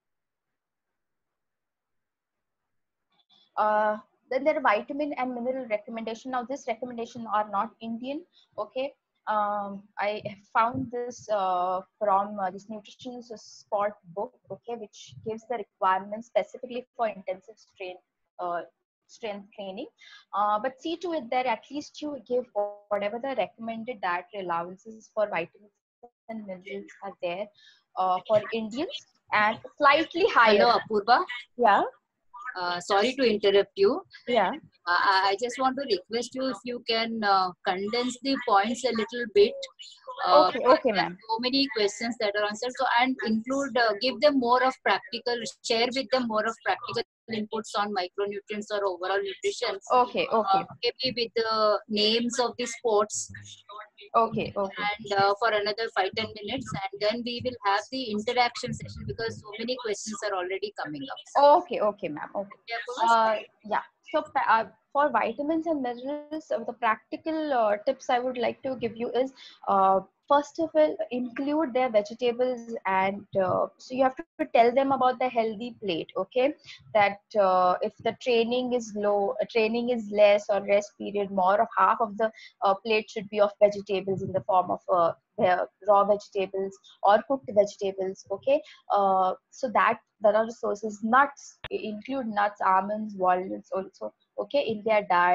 Uh, then there are vitamin and mineral recommendation. Now, this recommendation are not Indian. Okay, um, I have found this uh, from uh, this nutrition sport book. Okay, which gives the requirements specifically for intensive strain uh, strength training. Uh, but see to it that at least you give whatever the recommended dietary allowances for vitamins and minerals are there uh, for Indians, and slightly higher. Hello, Apurva. Yeah, Uh, sorry to interrupt you. yeah. Uh, I I just want to request you if you can uh, condense the points a little bit. Uh, Okay, because okay, there are ma'am. so many questions that are answered. So, and include, uh, give them more of practical, share with them more of practical inputs on micronutrients or overall nutrition. Okay, Uh, okay, maybe with the names of the sports, okay, okay, and uh, for another five ten minutes, and then we will have the interaction session because so many questions are already coming up. okay, okay, ma'am. Okay. Yeah, Uh, yeah. So pa- uh, for vitamins and minerals, uh, the practical uh, tips I would like to give you is, uh, first of all, include their vegetables, and uh, so you have to tell them about the healthy plate. Okay, that uh, if the training is low, uh, training is less, or rest period, more of half of the uh, plate should be of vegetables in the form of uh, the raw vegetables or cooked vegetables. Okay, uh, so that there are resources. Nuts, include nuts, almonds, walnuts also. Okay, in their diet.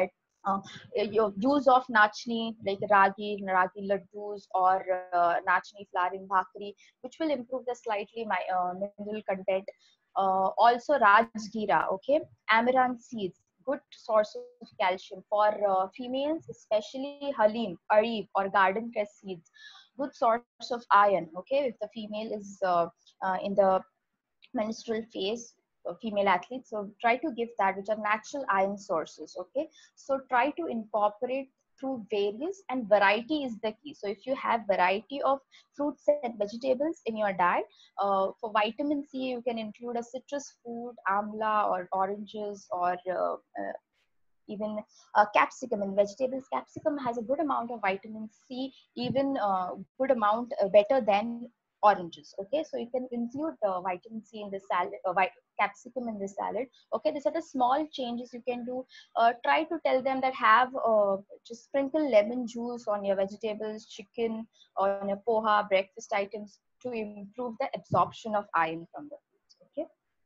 uh, your use of nachni like ragi, ragi laddus or uh, nachni flour in bhakri, which will improve the slightly my, uh, mineral content. Uh, also rajgira, okay, amaranth seeds, good source of calcium for uh, females, especially halim, arif or garden cress seeds, good source of iron. Okay, if the female is uh, uh, in the menstrual phase, uh, female athletes, so try to give that, which are natural iron sources. Okay, so try to incorporate through various, and variety is the key. So if you have variety of fruits and vegetables in your diet, uh, for vitamin C you can include a citrus fruit, amla or oranges, or uh, uh, even uh, capsicum in vegetables. Capsicum has a good amount of vitamin C, even uh, good amount uh, better than oranges. Okay, so you can include uh, vitamin C in the salad, uh, capsicum in the salad. Okay, these are the small changes you can do. Uh, try to tell them that have uh, just sprinkle lemon juice on your vegetables, chicken, on your poha, breakfast items, to improve the absorption of iron from the foods. Okay.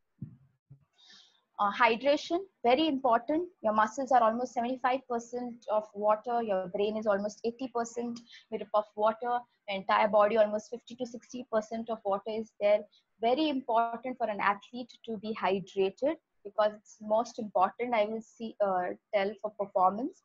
Uh, hydration, very important. Your muscles are almost seventy-five percent of water. Your brain is almost eighty percent made up of water. Your entire body, almost fifty to sixty percent of water is there. Very important for an athlete to be hydrated, because it's most important, I will see, uh, tell for performance.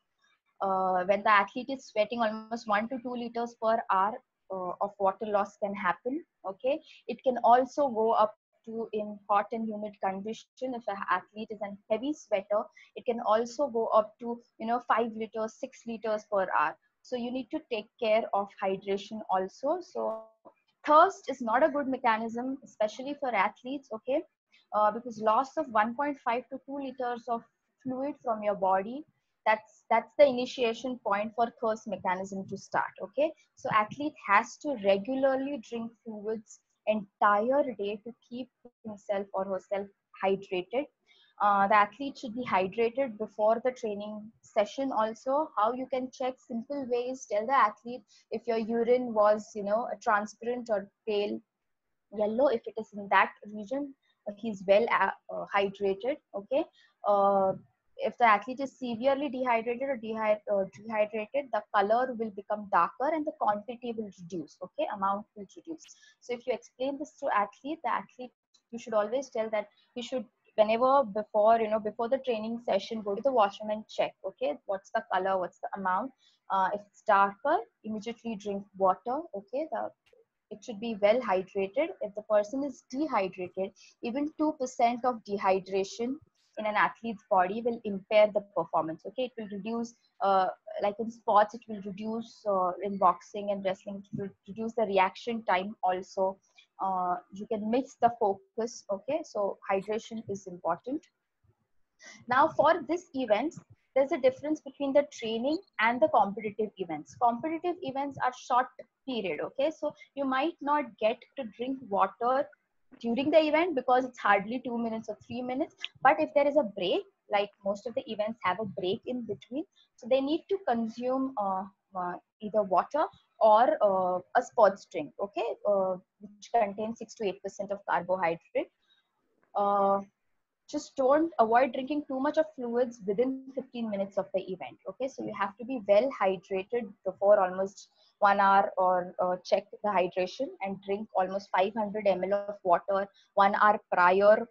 Uh, when the athlete is sweating, almost one to two liters per hour uh, of water loss can happen. Okay, it can also go up to, in hot and humid condition, if an athlete is a heavy sweater, it can also go up to, you know, five liters, six liters per hour. So you need to take care of hydration also. So thirst is not a good mechanism, especially for athletes. Okay, uh, because loss of one point five to two liters of fluid from your body, that's that's the initiation point for thirst mechanism to start. Okay, so athlete has to regularly drink fluids entire day to keep himself or herself hydrated. Uh, the athlete should be hydrated before the training session also. How you can check? Simple ways. Tell the athlete if your urine was, you know, a transparent or pale yellow. If it is in that region, uh, he's well uh, uh, hydrated. Okay. Uh, if the athlete is severely dehydrated or dehy- uh, dehydrated, the color will become darker and the quantity will reduce. Okay, amount will reduce. So if you explain this to athlete, the athlete, you should always tell that he should, whenever before, you know, before the training session, go to the washroom and check. Okay, what's the color, what's the amount. Uh, if it's darker, immediately drink water. Okay, the it should be well hydrated. If the person is dehydrated, even two percent of dehydration in an athlete's body will impair the performance. Okay, it will reduce, uh, like in sports, it will reduce, uh, in boxing and wrestling, it will reduce the reaction time also. Uh, you can miss the focus. Okay, so hydration is important. Now, for this events, there's a difference between the training and the competitive events. Competitive events are short period. Okay, so you might not get to drink water during the event because it's hardly two minutes or three minutes. But if there is a break, like most of the events have a break in between, so they need to consume uh, uh, either water or uh, a sports drink. Okay, uh, which contains six to eight percent of carbohydrate. Uh, just don't avoid drinking too much of fluids within fifteen minutes of the event. Okay, so you have to be well hydrated before almost one hour, or uh, check the hydration and drink almost five hundred milliliters of water one hour prior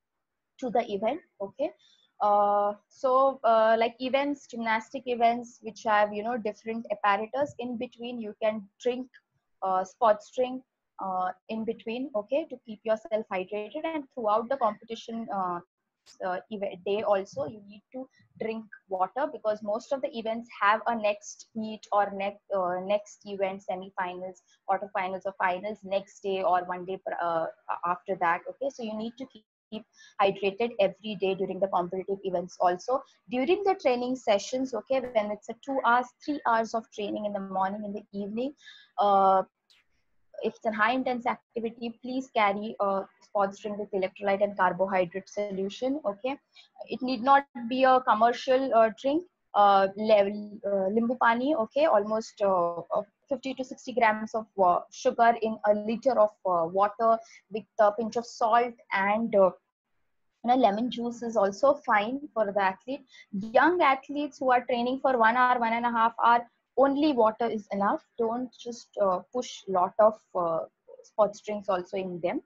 to the event. Okay, uh, so uh, like events, gymnastic events which have, you know, different apparatus, in between you can drink uh, sports drink uh, in between. Okay, to keep yourself hydrated, and throughout the competition uh, uh, event day also you need to drink water, because most of the events have a next heat or next uh, next event, semi-finals, quarterfinals or finals next day or one day uh, after that. Okay, so you need to keep hydrated every day during the competitive events also. During the training sessions, okay, when it's a two hours three hours of training in the morning, in the evening, uh, if it's a high intense activity, please carry a sports drink with electrolyte and carbohydrate solution. Okay, it need not be a commercial uh, drink. Uh, level, uh, limbu pani, okay, almost uh, uh, fifty to sixty grams of uh, sugar in a liter of uh, water with a pinch of salt and uh, You know, lemon juice is also fine for the athlete. Young athletes who are training for one hour, one and a half hour, only water is enough. Don't just uh, push lot of uh, sports drinks also in them.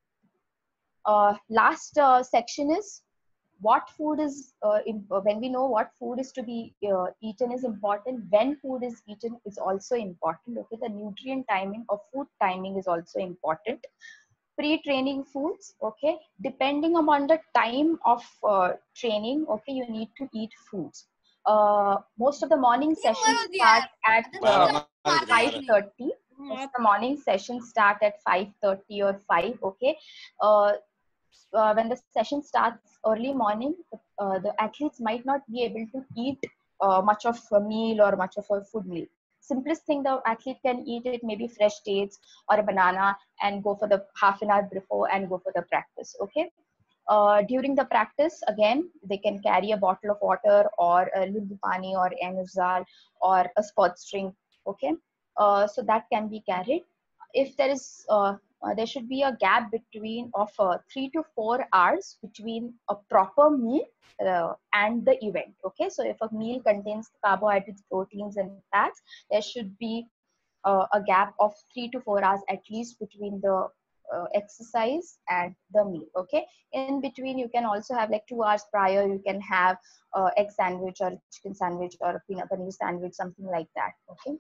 Uh, last uh, section is what food is, uh, imp- when we know what food is to be uh, eaten is important, when food is eaten is also important. Okay, the nutrient timing or food timing is also important. Pre-training foods, okay, depending upon the time of uh, training, okay, you need to eat foods. Uh, most of the morning sessions start at uh, five thirty. Most of the morning sessions start at five thirty or five, okay. uh, uh, when the session starts early morning, uh, the athletes might not be able to eat uh, much of a meal or much of a food meal. Simplest thing the athlete can eat it maybe fresh dates or a banana and go for the half an hour before and go for the practice. Okay. Uh, during the practice, again, they can carry a bottle of water or a limbu pani or Enuzal or a sports drink. Okay. Uh, so that can be carried. If there is uh, uh, there should be a gap between of uh, three to four hours between a proper meal uh, and the event. Okay, so if a meal contains carbohydrates, proteins, and fats, there should be uh, a gap of three to four hours at least between the uh, exercise and the meal. Okay, in between you can also have like two hours prior. You can have uh, egg sandwich or chicken sandwich or a peanut butter sandwich, something like that. Okay,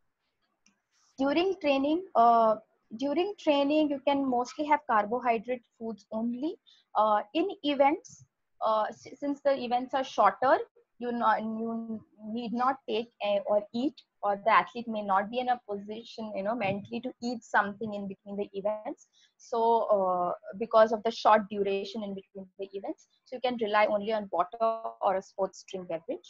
during training uh, during training you can mostly have carbohydrate foods only. Uh, in events, uh, s- since the events are shorter, you not you need not take a, or eat, or the athlete may not be in a position, you know, mentally to eat something in between the events. So uh, because of the short duration in between the events, so you can rely only on water or a sports drink beverage.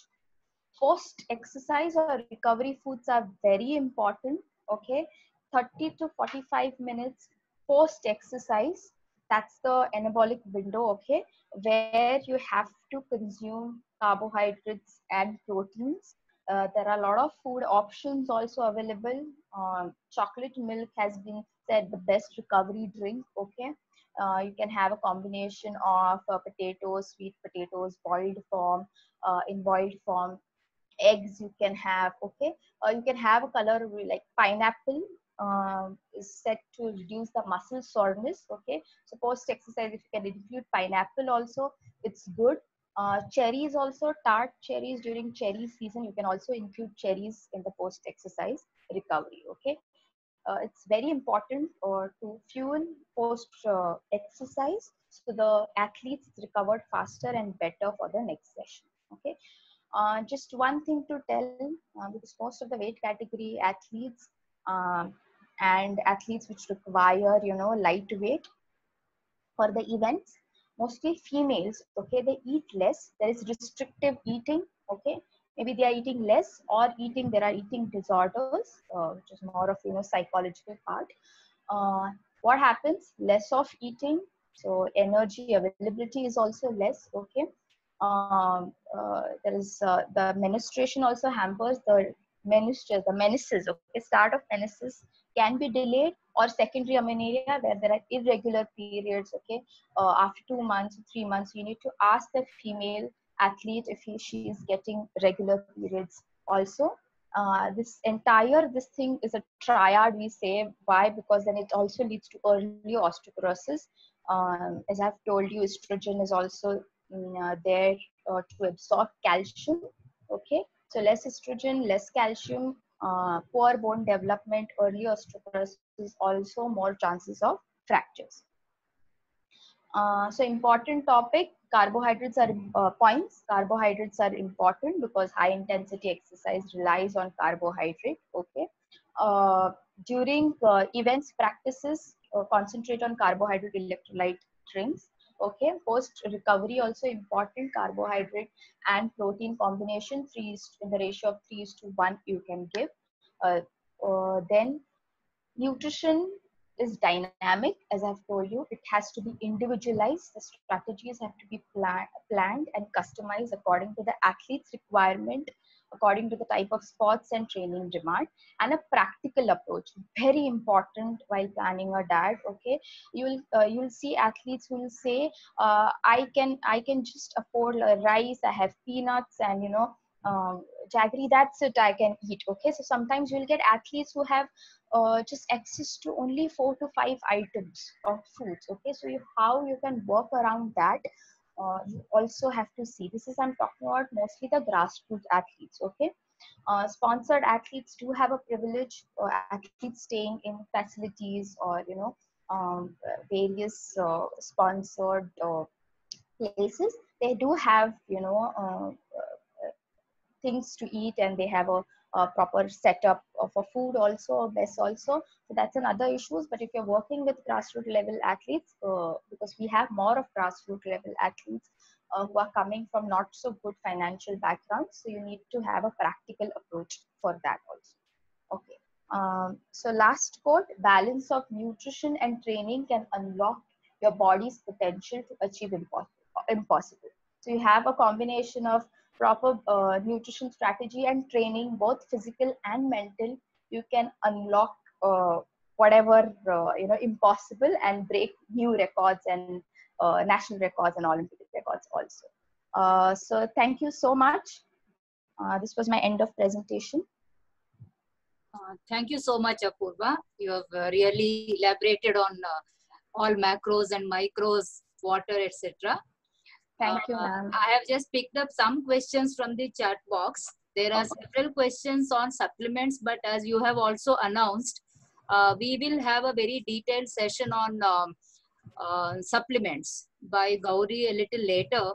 Post exercise or recovery foods are very important. Okay, thirty to forty-five minutes post exercise, that's the anabolic window. Okay, where you have to consume carbohydrates and proteins. Uh, there are a lot of food options also available. Um, chocolate milk has been said the best recovery drink. Okay, uh, you can have a combination of uh, potatoes, sweet potatoes, boiled form, uh, in boiled form, eggs you can have. Okay, uh, you can have a color like pineapple, um, is said to reduce the muscle soreness. Okay, so post exercise if you can include pineapple also, it's good. Uh, cherries also, tart cherries during cherry season, you can also include cherries in the post exercise recovery. Okay, uh, it's very important uh, to fuel post uh, exercise so the athletes recovered faster and better for the next session. Okay, uh, just one thing to tell, uh, because most of the weight category athletes um, and athletes which require, you know, lightweight for the events, mostly females. Okay, they eat less. There is restrictive eating. Okay, maybe they are eating less or eating. There are eating disorders, uh, which is more of, you know, psychological part. Uh, what happens? Less of eating, so energy availability is also less. Okay, um, uh, there is uh, the menstruation also hampers the menstrual, the menses. Okay, start of menses can be delayed, or secondary amenorrhea where there are irregular periods. Okay, uh, after two months, three months, you need to ask the female athlete if he, she is getting regular periods also. Uh, this entire this thing is a triad, we say. Why? Because then it also leads to early osteoporosis. Um, as I've told you, estrogen is also mm, uh, there uh, to absorb calcium. Okay, so less estrogen, less calcium, uh, poor bone development, early osteoporosis, also more chances of fractures. Uh, so important topic, carbohydrates are uh, points. Carbohydrates are important because high intensity exercise relies on carbohydrate. Okay. Uh, during uh, events practices, uh, concentrate on carbohydrate electrolyte drinks. Okay. Post recovery also important, carbohydrate and protein combination, three is in the ratio of three is to one you can give. Uh, uh, then nutrition is dynamic, as I've told you. It has to be individualized. The strategies have to be plan- planned and customized according to the athlete's requirement, according to the type of sports and training demand, and a practical approach, very important while planning a diet. Okay, you'll uh, you'll see athletes who will say, uh, i can i can just afford uh, rice, I have peanuts and you know um, jaggery, that's it, I can eat. Okay, so sometimes you'll get athletes who have uh, just access to only four to five items of foods. Okay, so you, how you can work around that, uh, you also have to see. This is, I'm talking about mostly the grassroots athletes. Okay, uh, sponsored athletes do have a privilege, or athletes staying in facilities or you know um, various uh, sponsored uh, places. They do have you know uh, things to eat, and they have a, a proper setup of a food also, a mess also. So that's another issues. But if you're working with grassroots level athletes, uh, because we have more of grassroots level athletes uh, who are coming from not so good financial backgrounds, so you need to have a practical approach for that also. Okay. Um, so last quote: balance of nutrition and training can unlock your body's potential to achieve impo- impossible. So you have a combination of proper uh, nutrition strategy and training, both physical and mental. You can unlock uh, whatever uh, you know impossible, and break new records and uh, national records and Olympic records also. Uh, so thank you so much. Uh, this was my end of presentation. Uh, thank you so much, Apurva. You have uh, really elaborated on uh, all macros and micros, water, et cetera. Thank you, Uh, ma'am. I have just picked up some questions from the chat box. There are several questions on supplements, but as you have also announced, uh, we will have a very detailed session on um, uh, supplements by Gauri a little later.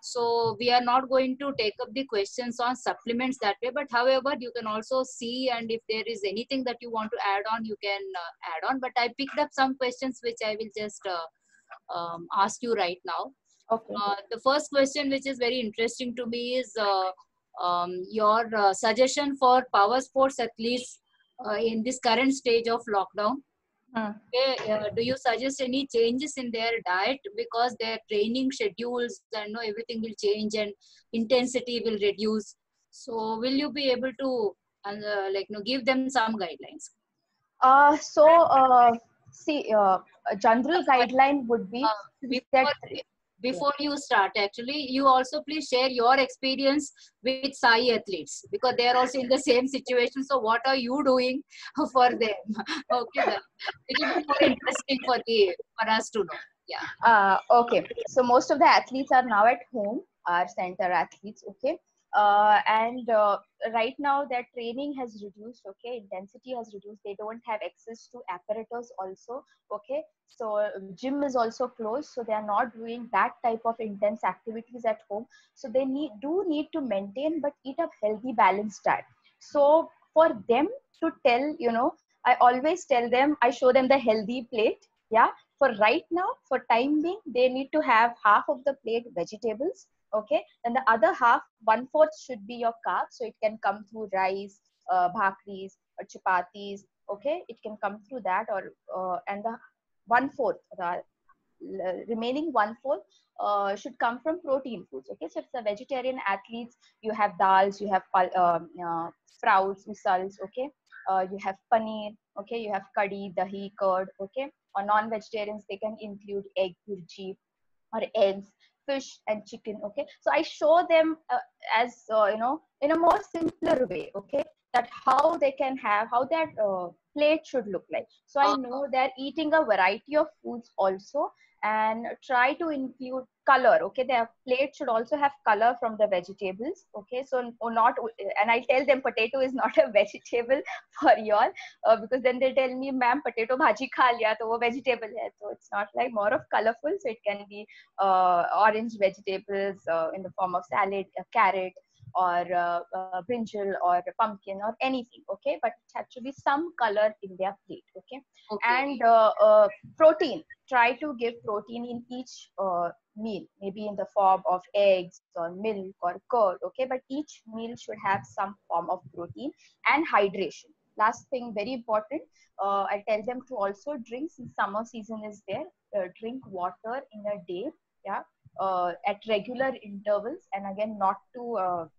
So we are not going to take up the questions on supplements that way, but however, you can also see, and if there is anything that you want to add on, you can uh, add on. But I picked up some questions which I will just uh, um, ask you right now. Okay. Uh, the first question, which is very interesting to me, is uh, um, your uh, suggestion for power sports athletes uh, in this current stage of lockdown. Hmm. Okay, uh, do you suggest any changes in their diet, because their training schedules and know everything will change and intensity will reduce? So will you be able to uh, like you know, give them some guidelines? Uh, so, uh, see, uh, a general guideline would be Uh, that. before before you start, actually, you also please share your experience with Sai athletes, because they are also in the same situation. So what are you doing for them? Okay, the, it will be more interesting for the for us to know. Yeah. Uh, okay, so most of the athletes are now at home, our center athletes. Okay, uh, and uh, right now their training has reduced. Okay, intensity has reduced. They don't have access to apparatus also. Okay, so gym is also closed, so they are not doing that type of intense activities at home. So they need do need to maintain, but eat a healthy, balanced diet. So for them to tell, you know, I always tell them, I show them the healthy plate. Yeah, for right now, for time being, they need to have half of the plate vegetables. Okay, and the other half, one fourth should be your carbs. So it can come through rice, uh, bhakris, or chapatis. Okay, it can come through that, or uh, and the one fourth, the remaining one fourth uh, should come from protein foods. Okay, so if it's a vegetarian athletes, you have dals, you have um, uh, sprouts, usals. Okay, uh, you have paneer. Okay, you have curry, dahi, curd. Okay, or non-vegetarians, they can include egg burji or eggs, fish and chicken. Okay, so I show them uh, as uh, you know in a more simpler way. Okay, that how they can have, how that uh, plate should look like. So I Uh, know they're eating a variety of foods also, and try to include color. Okay, their plate should also have color from the vegetables. Okay, so or not, and I tell them potato is not a vegetable for y'all, uh, because then they tell me, ma'am, potato bhaji kha liya to wo vegetable hai. So it's not like, more of colorful. So it can be uh, orange vegetables uh, in the form of salad, uh, carrot, or uh, uh, brinjal, or pumpkin, or anything. Okay, but it has to be some color in their plate. Okay, okay. and uh, uh, protein. Try to give protein in each uh, meal, maybe in the form of eggs or milk or curd. Okay, but each meal should have some form of protein and hydration. Last thing, very important, uh, I tell them to also drink, since summer season is there, uh, drink water in a day. Yeah, uh, at regular intervals, and again, not to uh,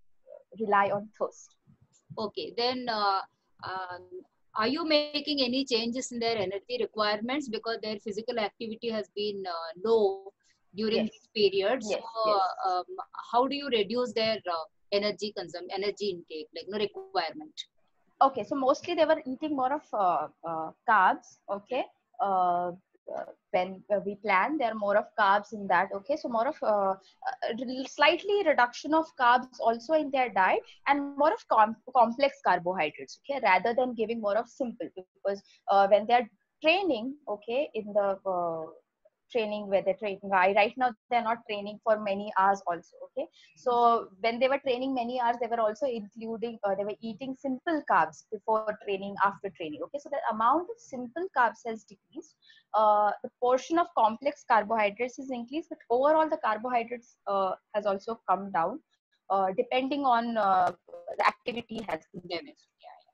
rely on thirst. Okay, then uh, um, are you making any changes in their energy requirements because their physical activity has been uh, low during Yes, this period? So, yes, yes. uh, um, how do you reduce their uh, energy consumption, energy intake, like no requirement? Okay, so mostly they were eating more of uh, uh, carbs. Okay, uh, uh, when uh, we plan, there are more of carbs in that. Okay, so more of uh, uh, slightly reduction of carbs also in their diet, and more of com- complex carbohydrates. Okay, rather than giving more of simple, because uh, when they are training, okay, in the uh, training where they're training right, right now they're not training for many hours also. Okay, so when they were training many hours, they were also including uh, they were eating simple carbs before training, after training. Okay, so the amount of simple carbs has decreased, uh, the portion of complex carbohydrates is increased, but overall the carbohydrates uh, has also come down, uh, depending on uh, the activity has been reduced.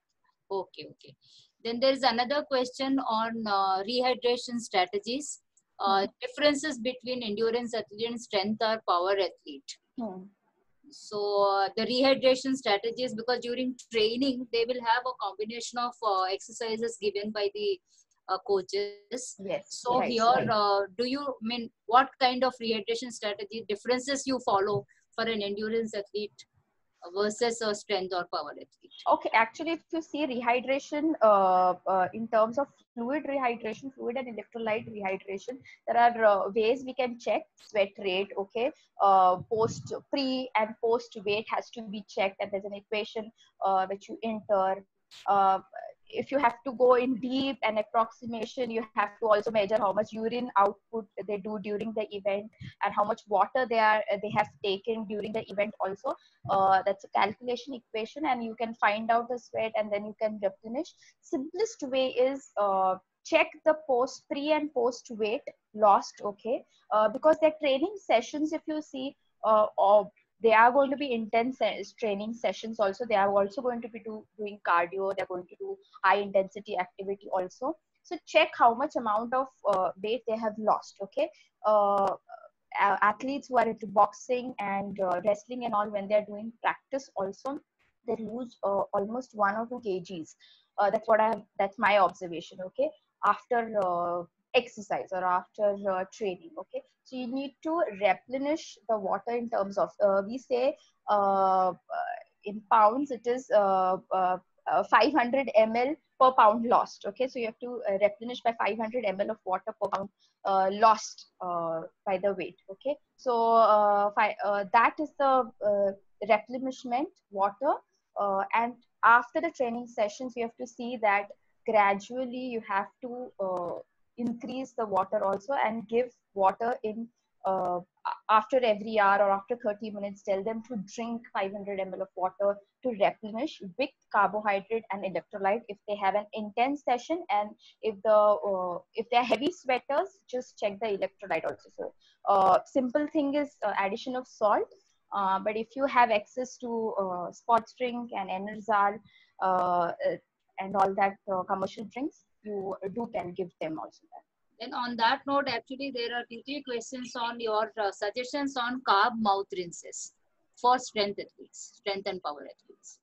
Okay, okay. Then there is another question on uh, rehydration strategies. Uh, Hmm. differences between endurance athlete and strength or power athlete. Hmm. So uh, the rehydration strategies, because during training they will have a combination of uh, exercises given by the uh, coaches. Yes, So right, here, right. uh, do you mean what kind of rehydration strategy differences you follow for an endurance athlete versus a strength or power athlete? Okay, actually, if you see rehydration uh, uh, in terms of fluid rehydration, fluid and electrolyte rehydration, there are uh, ways we can check sweat rate. Okay, uh, post pre and post weight has to be checked, and there's an equation uh, which you enter. Uh, if you have to go in deep and approximation, you have to also measure how much urine output they do during the event, and how much water they are they have taken during the event also. Uh, that's a calculation equation, and you can find out the sweat, and then you can replenish. Simplest way is uh, check the post pre and post weight lost. Okay, uh, because their training sessions, if you see, uh, or they are going to be intense training sessions also. They are also going to be do, doing cardio, they're going to do high intensity activity also. So check how much amount of uh, weight they have lost. Okay, uh, uh, athletes who are into boxing and uh, wrestling and all, when they're doing practice also, they lose uh, almost one or two kgs. Uh, that's what I have, that's my observation. Okay, after uh, exercise or after uh, training. Okay, so you need to replenish the water in terms of uh, we say uh, uh, in pounds it is uh, uh, uh, five hundred milliliters per pound lost. Okay, so you have to uh, replenish by five hundred milliliters of water per pound uh, lost uh, by the weight. Okay, so uh, fi- uh, that is the uh, replenishment water, uh, and after the training sessions you have to see that gradually you have to uh, increase the water also, and give water in uh, after every hour or after thirty minutes. Tell them to drink five hundred milliliters of water to replenish with carbohydrate and electrolyte if they have an intense session, and if the uh, if they're heavy sweaters, just check the electrolyte also. So uh, simple thing is uh, addition of salt, uh, but if you have access to uh, sports drink and Enerzal uh, uh, and all that uh, commercial drinks, you do can give them also that. Then on that note, actually there are two, three questions on your uh, suggestions on carb mouth rinses for strength athletes, strength and power athletes.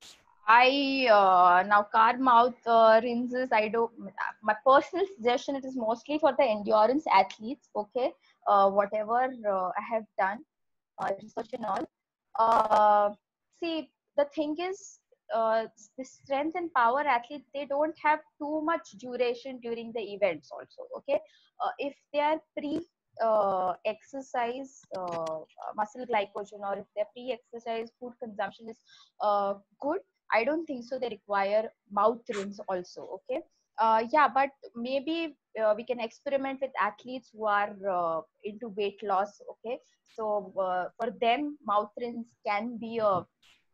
I uh, now carb mouth uh, rinses. I do my personal suggestion. It is mostly for the endurance athletes. Okay, uh, whatever uh, I have done uh, research and all. Uh, see, the thing is, uh, the strength and power athletes, they don't have too much duration during the events. Also, okay, uh, if they are pre uh, exercise uh, muscle glycogen, or if their pre exercise food consumption is uh, good, I don't think so they require mouth rinse also. Okay, uh, yeah, but maybe uh, we can experiment with athletes who are uh, into weight loss. Okay, so uh, for them mouth rinse can be a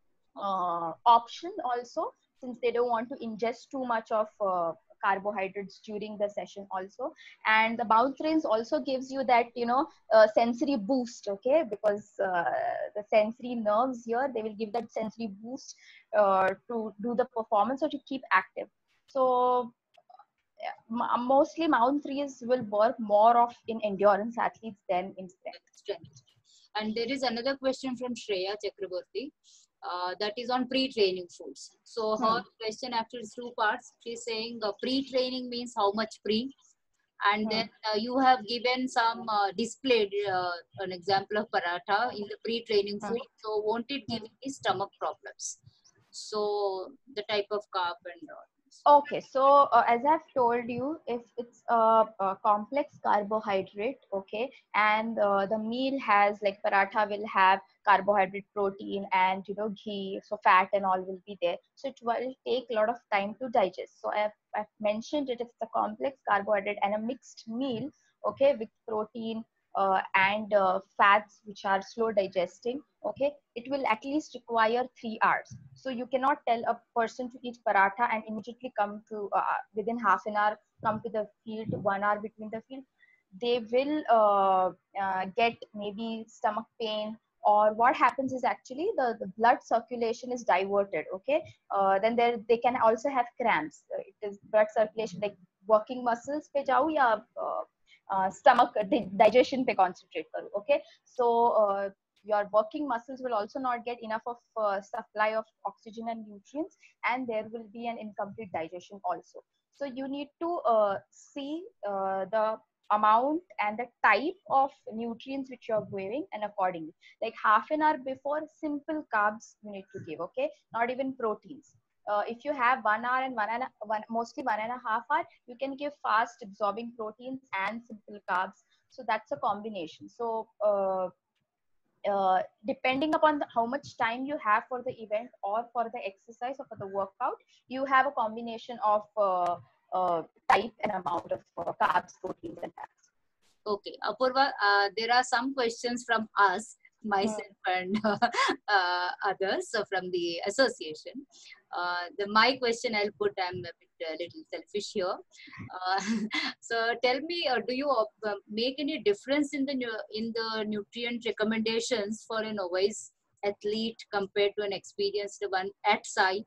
uh, option also, since they don't want to ingest too much of uh, carbohydrates during the session also. And the mouth rinse also gives you that, you know, uh, sensory boost. Okay, because uh, the sensory nerves here, they will give that sensory boost uh, to do the performance or to keep active. So yeah, mostly mouth rinse will work more of in endurance athletes than in strength. Strength. And there is another question from Shreya Chakraborty. Uh, that is on pre-training foods. So her Hmm. question actually is two parts. She's saying uh, pre-training means how much pre, and Hmm. then uh, you have given some uh, displayed uh, an example of paratha in the pre-training Hmm. food. So won't it give Hmm. any stomach problems? So the type of carb and all. Okay, so uh, as I've told you, if it's a, a complex carbohydrate, okay, and uh, the meal has like paratha will have carbohydrate, protein, and you know ghee, so fat and all will be there. So it will take a lot of time to digest. So I've, I've mentioned it. If it's a complex carbohydrate and a mixed meal, okay, with protein uh, and uh, fats which are slow digesting, okay, it will at least require three hours. So you cannot tell a person to eat paratha and immediately come to uh, within half an hour come to the field, one hour between the field. They will uh, uh, get maybe stomach pain, or what happens is actually the, the blood circulation is diverted, okay. Uh, then there they can also have cramps. Uh, it is blood circulation, like working muscles pe jao ya uh, uh, stomach di- digestion pe concentrate karo, okay. So uh, your working muscles will also not get enough of uh, supply of oxygen and nutrients, and there will be an incomplete digestion also. So you need to uh, see uh, the amount and the type of nutrients which you're giving, and accordingly, like half an hour before, simple carbs you need to give, okay, not even proteins. Uh, if you have one hour and one and a, one, mostly one and a half hour, you can give fast absorbing proteins and simple carbs. So that's a combination. So uh, uh, depending upon the, how much time you have for the event or for the exercise or for the workout, you have a combination of uh, uh, type and amount of uh, carbs, proteins, and fats. Okay, Apurva, uh, there are some questions from us, Hmm. myself and uh, others so from the association. Uh, the my question I'll put. I'm a bit a little selfish here. Uh, so tell me, uh, do you uh, make any difference in the nu- in the nutrient recommendations for a novice athlete compared to an experienced one at site?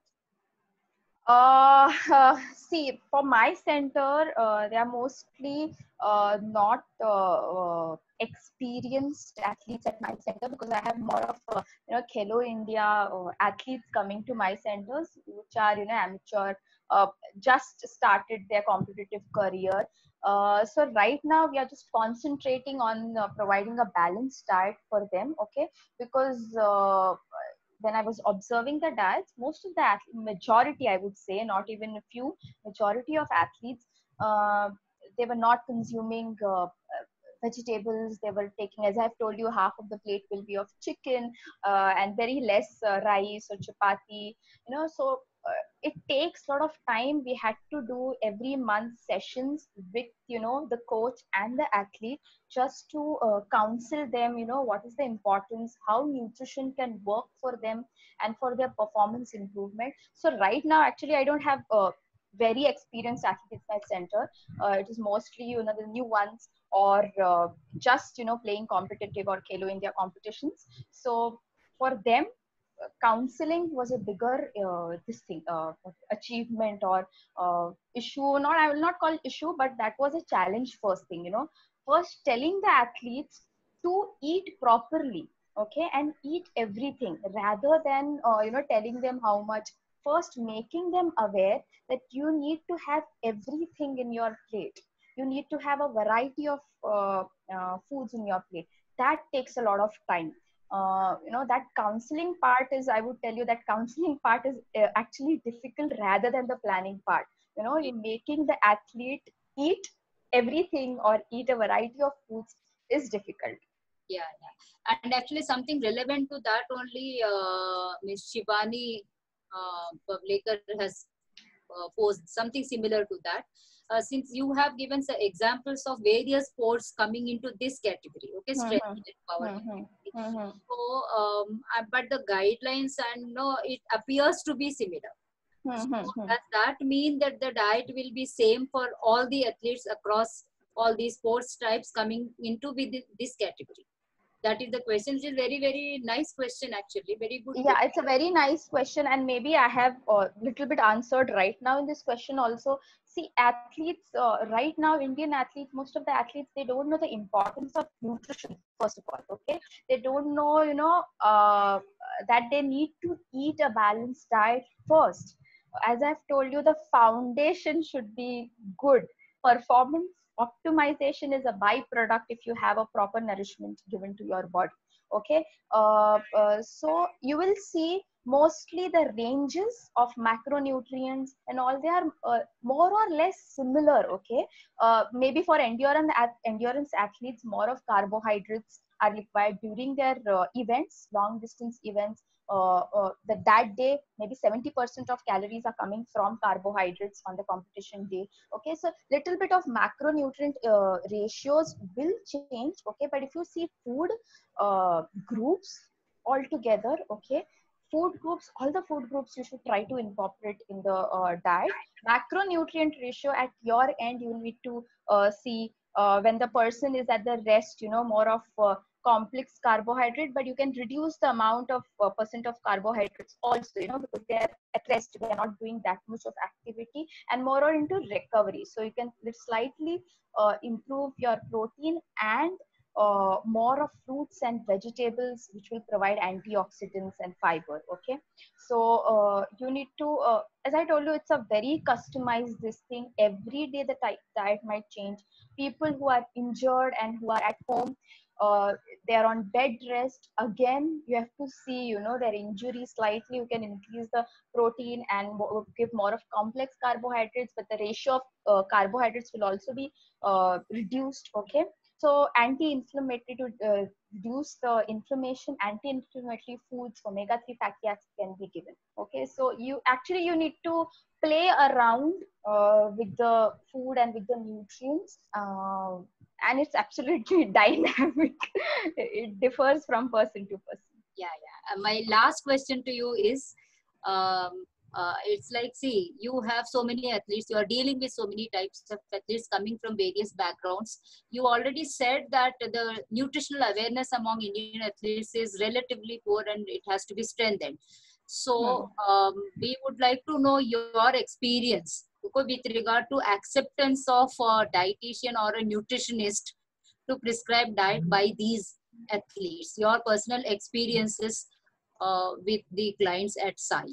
Uh, uh, see, for my center, uh, they are mostly uh, not uh, uh, experienced athletes at my center, because I have more of uh, you know Khelo India uh, athletes coming to my centers, which are you know amateur, uh, just started their competitive career. Uh, so right now we are just concentrating on uh, providing a balanced diet for them, okay, because uh, when I was observing the diets, most of the ath- majority, I would say, not even a few, majority of athletes, uh, they were not consuming uh, vegetables. They were taking, as I've told you, half of the plate will be of chicken uh, and very less uh, rice or chapati. You know, so uh, it takes a lot of time. We had to do every month sessions with you know the coach and the athlete, just to uh, counsel them. You know what is the importance, how nutrition can work for them and for their performance improvement. So right now, actually, I don't have uh, very experienced athletes at my center. Uh, it is mostly you know the new ones, or uh, just you know playing competitive or Khelo India competitions. So for them, uh, counseling was a bigger uh, this thing uh, achievement or uh, issue. Not, I will not call it issue, but that was a challenge. First thing, you know, first telling the athletes to eat properly, okay, and eat everything rather than uh, you know telling them how much. First, making them aware that you need to have everything in your plate. You need to have a variety of uh, uh, foods in your plate. That takes a lot of time. Uh, you know that counseling part is, I would tell you that counseling part is uh, actually difficult rather than the planning part. You know, you're making the athlete eat everything or eat a variety of foods is difficult. Yeah, yeah. And actually something relevant to that only uh, Miss Shivani uh, Pavlekar has uh, posed something similar to that. Uh, since you have given some examples of various sports coming into this category, okay, strength Hmm. and power Hmm. Hmm. category. Hmm. Hmm. So, um, uh, but the guidelines and no, it appears to be similar. So, Hmm. Hmm. does that mean that the diet will be same for all the athletes across all these sports types coming into within this category? That is the question, which is very, very nice question, actually. Very good Yeah, question. it's a very nice question, and maybe I have a little bit answered right now in this question also. see, athletes uh, right now, Indian athletes, most of the athletes, they don't know the importance of nutrition, first of all. Okay, they don't know, you know, uh, that they need to eat a balanced diet first. As I've told you, the foundation should be good. Performance optimization is a byproduct if you have a proper nourishment given to your body. Okay, uh, uh, so you will see mostly the ranges of macronutrients and all, they are uh, more or less similar. Okay, uh, maybe for endurance endurance athletes, more of carbohydrates are required during their uh, events, long distance events. Uh, uh, that that day maybe seventy percent of calories are coming from carbohydrates on the competition day. Okay, so little bit of macronutrient uh, ratios will change. Okay, but if you see food uh, groups altogether, okay, food groups, all the food groups you should try to incorporate in the uh, diet. Macronutrient ratio at your end, you need to uh, see uh, when the person is at the rest, you know, more of uh, complex carbohydrate, but you can reduce the amount of uh, percent of carbohydrates also, you know, because they are at rest, they are not doing that much of activity, and more or into recovery. So you can slightly uh, improve your protein and uh, more of fruits and vegetables, which will provide antioxidants and fiber. Okay, so uh, you need to, uh, as I told you, it's a very customized this thing. Every day the diet might change. People who are injured and who are at home, uh, they are on bed rest, again you have to see, you know, their injury slightly. You can increase the protein and give more of complex carbohydrates, but the ratio of uh, carbohydrates will also be uh, reduced. Okay, so anti-inflammatory, to uh, reduce the inflammation, anti-inflammatory foods, omega three fatty acids can be given. Okay, so you actually, you need to play around uh, with the food and with the nutrients, uh, and it's absolutely dynamic. It differs from person to person. Yeah, yeah. Uh, my last question to you is, um, uh, it's like, see, you have so many athletes, you are dealing with so many types of athletes coming from various backgrounds. You already said that the nutritional awareness among Indian athletes is relatively poor and it has to be strengthened. Hmm. So um, we would like to know your experience with regard to acceptance of a dietitian or a nutritionist to prescribe diet by these athletes, your personal experiences uh, with the clients at Sai.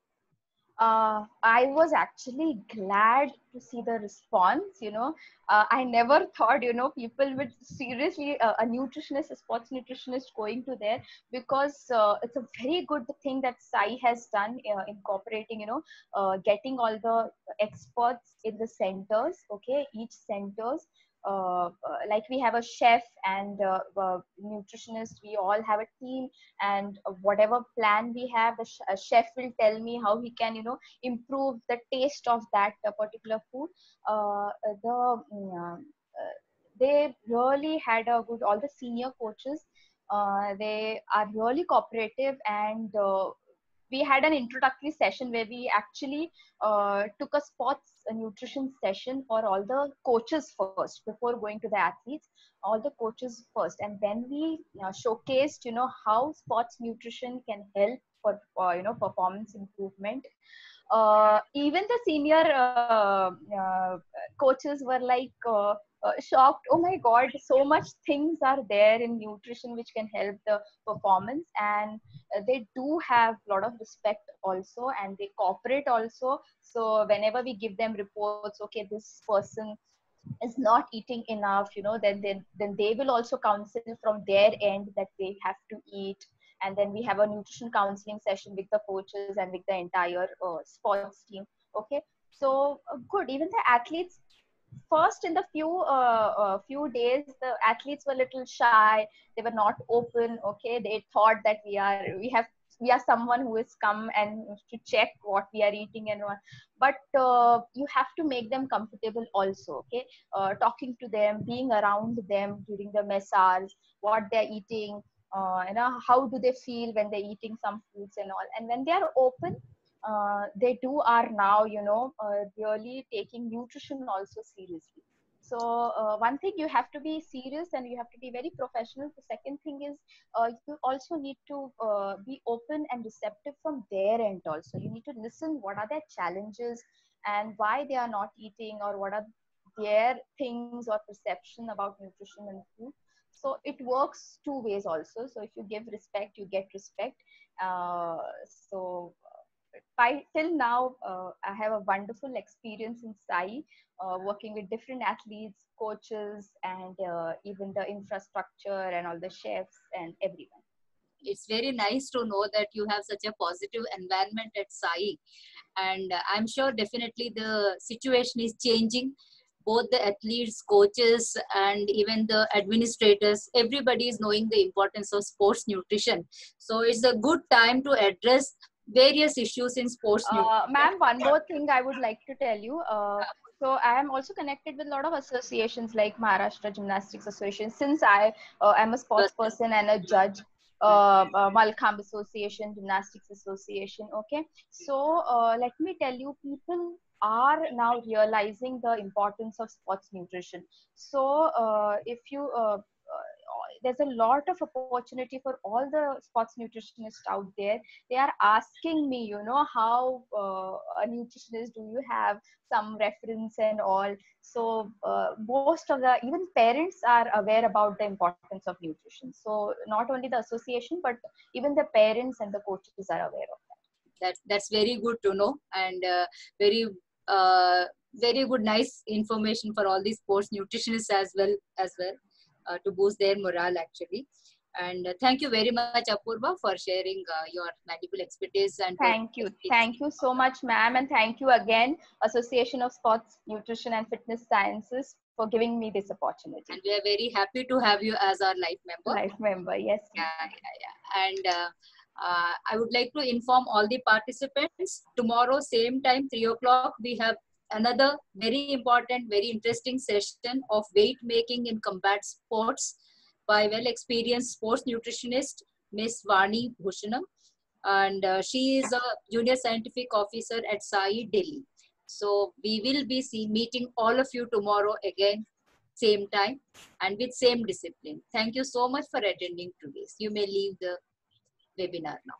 uh, I was actually glad to see the response. You know, uh, I never thought, you know, people would seriously, uh, a nutritionist, a sports nutritionist going to there, because uh, it's a very good thing that Sai has done, uh, incorporating, you know, uh, getting all the experts in the centers. Okay, each centers. Uh, uh, like we have a chef and uh, uh, nutritionist, we all have a team, and whatever plan we have, the sh- uh, chef will tell me how he can, you know, improve the taste of that uh, particular food. uh, the mm, uh, uh, they really had a good, all the senior coaches, uh, they are really cooperative, and uh, we had an introductory session where we actually uh, took a sports uh, nutrition session for all the coaches first before going to the athletes, all the coaches first, and then we uh, showcased, you know, how sports nutrition can help for uh, you know, performance improvement. Uh, even the senior uh, uh, coaches were like uh, uh, shocked. Oh my god, so much things are there in nutrition which can help the performance. And uh, they do have a lot of respect also, and they cooperate also. So whenever we give them reports, okay, this person is not eating enough, you know, then then then they will also counsel from their end that they have to eat. And then we have a nutrition counseling session with the coaches and with the entire uh, sports team. Okay, so uh, good. Even the athletes, first in the few uh, uh, few days, the athletes were a little shy, they were not open. Okay, they thought that we are we have we are someone who has come and to check what we are eating and what. But uh, you have to make them comfortable also. Okay, uh, talking to them, being around them during the mess hours, what they're eating, uh, you know, how do they feel when they're eating some foods and all. And when they are open, uh, they do are now, you know, uh, really taking nutrition also seriously. So uh, one thing, you have to be serious and you have to be very professional. The second thing is uh, you also need to uh, be open and receptive from their end also. You need to listen what are their challenges and why they are not eating, or what are their things or perception about nutrition and food. So it works two ways also. So if you give respect, you get respect. Uh, so by till now, uh, I have a wonderful experience in Sai, uh, working with different athletes, coaches, and uh, even the infrastructure and all the chefs and everyone. It's very nice to know that you have such a positive environment at Sai. And uh, I'm sure definitely the situation is changing. Both the athletes, coaches, and even the administrators, everybody is knowing the importance of sports nutrition. So it's a good time to address various issues in sports Uh, nutrition. ma'am, one more thing I would like to tell you. Uh, so I am also connected with a lot of associations like Maharashtra Gymnastics Association. Since I uh, am a sports person and a judge, uh, uh, Malkhambh Association, Gymnastics Association. Okay, so uh, let me tell you, people are now realizing the importance of sports nutrition. So uh, if you uh, uh, there's a lot of opportunity for all the sports nutritionists out there. They are asking me, you know, how uh, a nutritionist, do you have some reference and all. So uh, most of the, even parents are aware about the importance of nutrition. So not only the association, but even the parents and the coaches are aware of that. That, that's very good to know, and uh, very uh, very good, nice information for all these sports nutritionists as well as well uh, to boost their morale actually. And uh, thank you very much, Apurva, for sharing uh, your valuable expertise and Thank you. Thank you so much, ma'am. And thank you again, Association of Sports Nutrition and Fitness Sciences, for giving me this opportunity. And we are very happy to have you as our life member. Life member, yes. Yeah, yeah, yeah. And uh, uh, I would like to inform all the participants, tomorrow, same time, three o'clock, we have another very important, very interesting session of weight making in combat sports by well-experienced sports nutritionist, Miss Vani Bhushanam. And uh, she is a junior scientific officer at Sai, Delhi. So we will be see, meeting all of you tomorrow again, same time and with same discipline. Thank you so much for attending to this. You may leave the webinar now.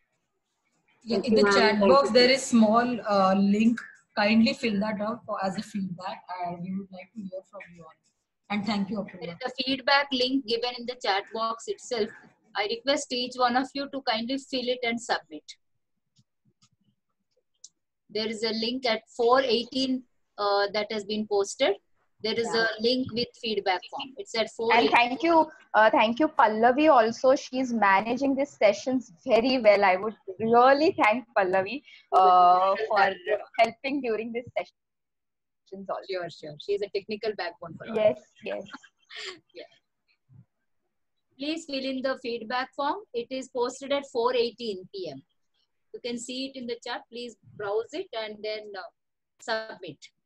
Yeah, in the chat box, there is small uh, link. Kindly fill that out for, as a feedback, and we would like to hear from you all. And thank you, Apurva. There is a feedback link given in the chat box itself. I request each one of you to kindly fill it and submit. There is a link at four eighteen uh, that has been posted. There is yeah. a link with feedback form. It's at four. And thank you, uh, thank you, Pallavi. Also, she's managing these sessions very well. I would really thank Pallavi uh, for helping during this sessions also. Sure, sure. She's a technical backbone for all. Yes, yes. Yeah. Please fill in the feedback form. It is posted at four eighteen p m You can see it in the chat. Please browse it and then uh, submit.